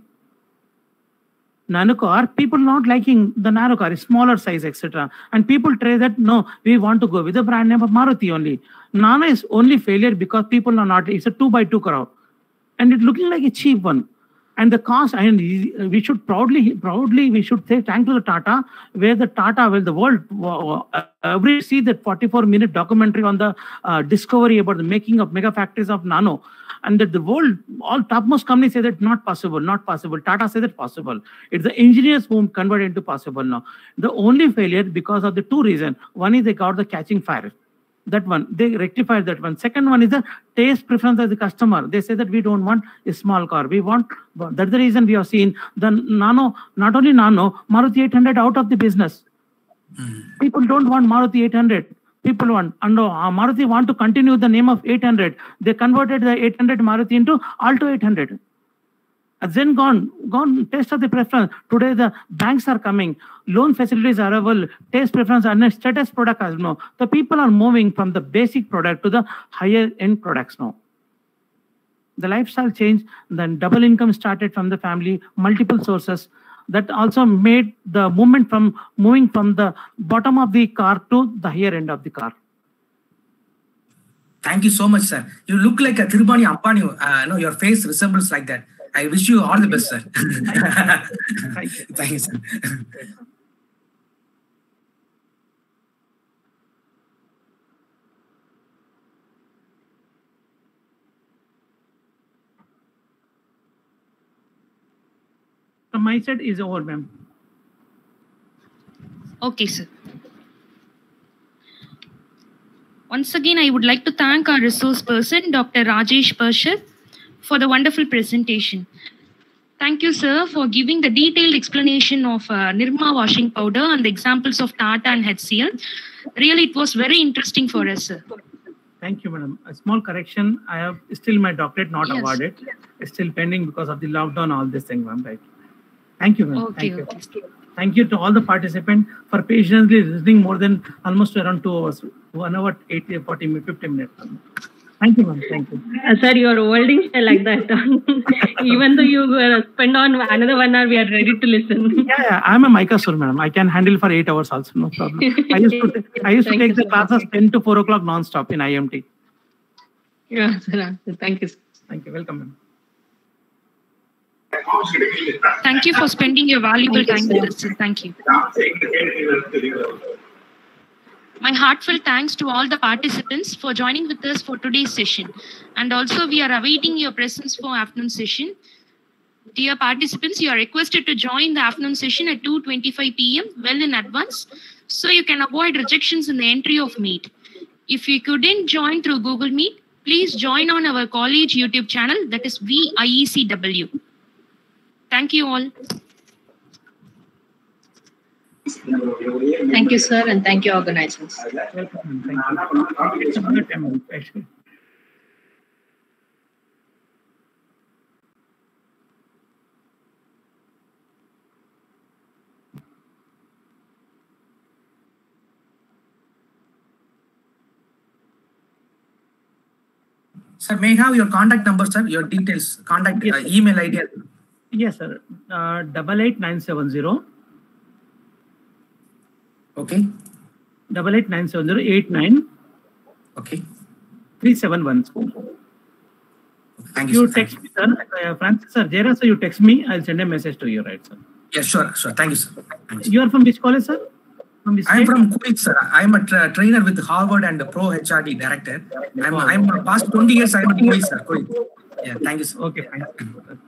Nano car, people not liking the nano car, smaller size, et cetera. And people try that, no, we want to go with the brand name of Maruti only. Nano is only failure because people are not, it's a two by two car. And it's looking like a cheap one. And the cost, and we should proudly, proudly, we should say thank to the Tata, where the Tata, well, the world, uh, every see that forty-four minute documentary on the uh, discovery about the making of mega factories of nano, and that the world, all topmost companies say that not possible, not possible. Tata says that possible. It's the engineers who convert into possible now. The only failure because of the two reasons. One is they got the catching fire. That one, they rectified that one. Second one is the taste preference of the customer. They say that we don't want a small car. We want, that's the reason we have seen the nano, not only nano, Maruti eight hundred out of the business. Mm. People don't want Maruti eight hundred. People want, and uh, Maruti want to continue the name of eight hundred. They converted the eight hundred Maruti into Alto eight hundred. And then gone, gone, taste of the preference. Today the banks are coming, loan facilities are available, taste preference and status product as no. The people are moving from the basic product to the higher end products now. The lifestyle change, then double income started from the family, multiple sources. That also made the movement from moving from the bottom of the car to the higher end of the car. Thank you so much, sir. You look like a Thirubani Ambani. Uh, no, your face resembles like that. I wish you all the best, sir. Thank you. Thank you, sir. From my side is over, ma'am. Okay, sir. Once again, I would like to thank our resource person, Doctor Rajesh Parshad, for the wonderful presentation. Thank you, sir, for giving the detailed explanation of uh, Nirma washing powder and the examples of Tata and H C L. Really, it was very interesting for us, sir. Thank you, madam. A small correction. I have still my doctorate not Yes. awarded. It's still pending because of the lockdown, all this thing, ma'am. Right. Thank you, ma'am. Okay, Thank you. okay. Thank you to all the participants for patiently listening more than almost around two hours, one hour, eighty, forty, fifty minutes. Thank you, ma'am. Thank you. Uh, sir, your holding like that. Even though you uh, spend on another one hour, we are ready to listen. Yeah, yeah. I'm a Micasur, madam. I can handle for eight hours also, no problem. I used to, I used to take the classes ten to four o'clock non-stop in I M T. Yeah, sir. Thank you. Thank you. Welcome, ma'am. Thank you for spending your valuable time with us, sir. Thank you. My heartfelt thanks to all the participants for joining with us for today's session. And also, we are awaiting your presence for afternoon session. Dear participants, you are requested to join the afternoon session at two twenty-five p m well in advance, so you can avoid rejections in the entry of Meet. If you couldn't join through Google Meet, please join on our college YouTube channel, that is V I E C W. Thank you all. Thank you, sir, and thank you, organizers. Welcome. Thank you. It's a good time, actually. Sir, may I have your contact number, sir? Your details, contact, Yes, uh, email I D. Yes, sir. Uh, double eight nine seven zero. Okay. Double eight nine seven zero eight nine. Okay. Three seven one. Thank you. You Sir. text me, sir. Uh, Francis, sir, Jera, sir, you text me. I'll send a message to you, right, sir? Yeah, sure, sure. Thank you, sir. Thank you. You are from which college, sir? From which I'm state? from Kuwait, sir. I'm a tra trainer with Harvard and the Pro H R D director. I'm, I'm past twenty years. I'm in Kuwait, sir. Kuwait. Yeah, thank you, sir. Okay, fine.